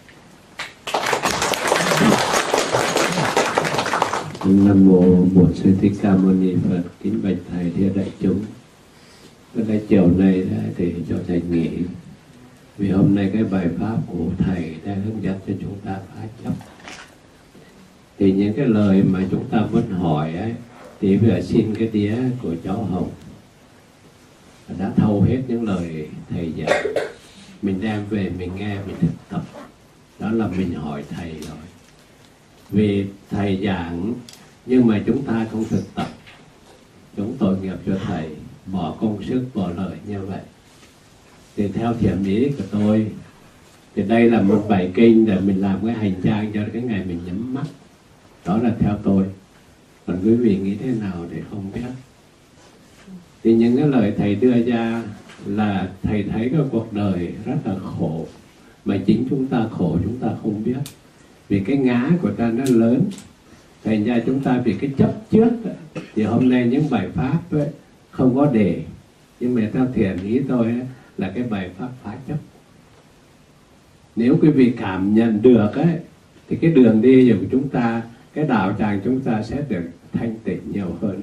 Nam mô Bổn Sư Thích Ca Mâu Ni Phật. Kính bạch thầy thưa đại chúng. Hôm nay chiều nay thì cho thầy nghỉ, vì hôm nay cái bài pháp của thầy đang hướng dẫn cho chúng ta phá chấp. Thì những cái lời mà chúng ta muốn hỏi ấy, thì bây giờ xin cái đĩa của cháu Hồng đã thâu hết những lời thầy dạy. Mình đem về mình nghe, mình thực tập. Đó là mình hỏi thầy rồi. Vì thầy giảng nhưng mà chúng ta không thực tập, chúng tội nghiệp cho thầy, bỏ công sức, bỏ lợi như vậy. Thì theo thiện ý của tôi, thì đây là một bài kinh để mình làm cái hành trang cho cái ngày mình nhắm mắt. Đó là theo tôi. Còn quý vị nghĩ thế nào thì không biết. Thì những cái lời thầy đưa ra là thầy thấy cái cuộc đời rất là khổ, mà chính chúng ta khổ chúng ta không biết. Vì cái ngã của ta nó lớn, thành ra chúng ta vì cái chấp trước ấy, thì hôm nay những bài pháp ấy, không có để. Nhưng mà theo thiền ý tôi ấy, là cái bài pháp phá chấp. Nếu quý vị cảm nhận được ấy, thì cái đường đi của chúng ta, cái đạo tràng chúng ta sẽ được thanh tịnh nhiều hơn.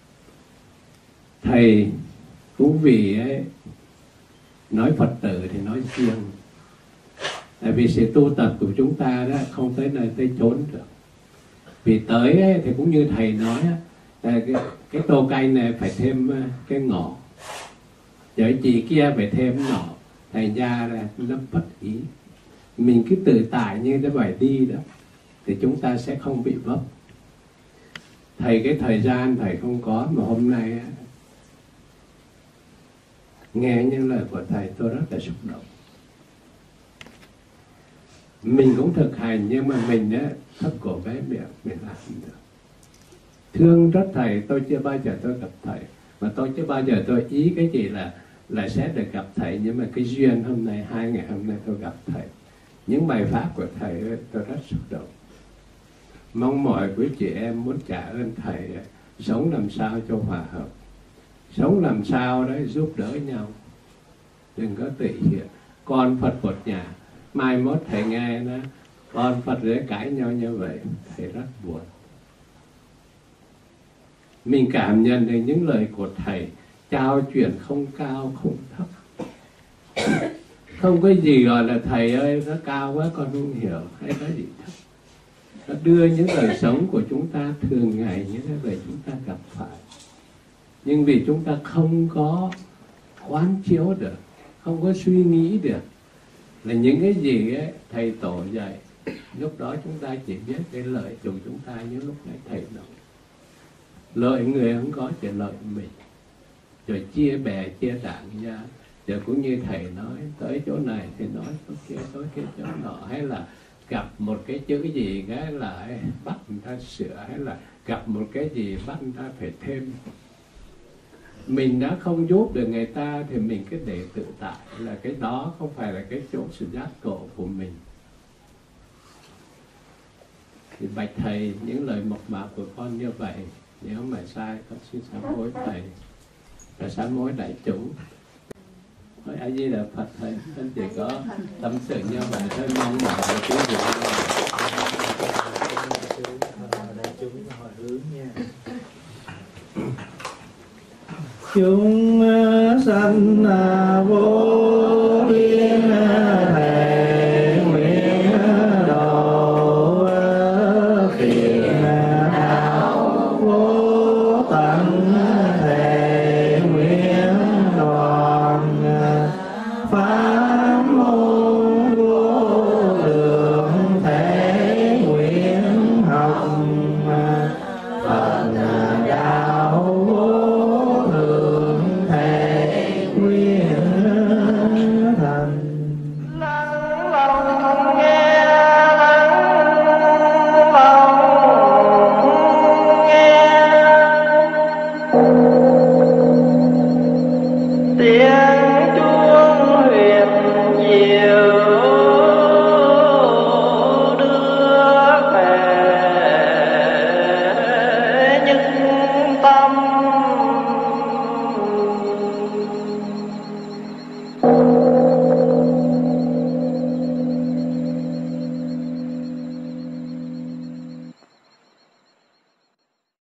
Thầy cũng vì ấy, nói Phật tử thì nói riêng, tại vì sự tu tập của chúng ta đó không tới nơi tới chốn được. Vì tới ấy, thì cũng như thầy nói cái tô canh này phải thêm cái ngọ, giới chị kia phải thêm nọ, thành ra là nó bất ý. Mình cứ tự tại như cái bài đi đó thì chúng ta sẽ không bị vấp. Thầy cái thời gian thầy không có, mà hôm nay nghe những lời của thầy tôi rất là xúc động. Mình cũng thực hành, nhưng mà mình thấp cổ bé miệng mình làm không được. Thương rất thầy, tôi chưa bao giờ tôi gặp thầy, mà tôi chưa bao giờ tôi ý cái gì là sẽ được gặp thầy. Nhưng mà cái duyên hôm nay, 2 ngày hôm nay tôi gặp thầy, những bài pháp của thầy tôi rất xúc động. Mong mọi quý chị em muốn trả ơn thầy, sống làm sao cho hòa hợp, sống làm sao đấy giúp đỡ nhau, đừng có tự hiện. Con Phật một nhà, mai mốt thầy nghe nó con Phật để cãi nhau như vậy, thầy rất buồn. Mình cảm nhận được những lời của thầy trao truyền không cao không thấp. Không có gì gọi là thầy ơi nó cao quá con không hiểu, hay nói gì thấp. Nó đưa những đời sống của chúng ta thường ngày, những cái lời chúng ta gặp phải. Nhưng vì chúng ta không có quán chiếu được, không có suy nghĩ được là những cái gì ấy, thầy tổ dạy, lúc đó chúng ta chỉ biết cái lợi của chúng ta như lúc nãy thầy nói. Lợi người không có, chỉ lợi mình. Rồi chia bè, chia đảng ra. Rồi cũng như thầy nói, tới chỗ này thì nói chỗ kia, tới kia chỗ nọ. Hay là gặp một cái chữ gì cái là bắt người ta sửa, hay là gặp một cái gì bắt người ta phải thêm. Mình đã không giúp được người ta thì mình cứ để tự tại, là cái đó không phải là cái chỗ sự giác ngộ của mình. Thì bạch thầy, những lời mộc mạc của con như vậy, nếu mà sai con xin sám hối thầy và sám hối đại chúng. Hỏi A Di Đà Phật thầy, con chỉ có tâm sự như vậy thôi, mong mọi người quý vị đại chúng hồi hướng nha. Chúng sanh vô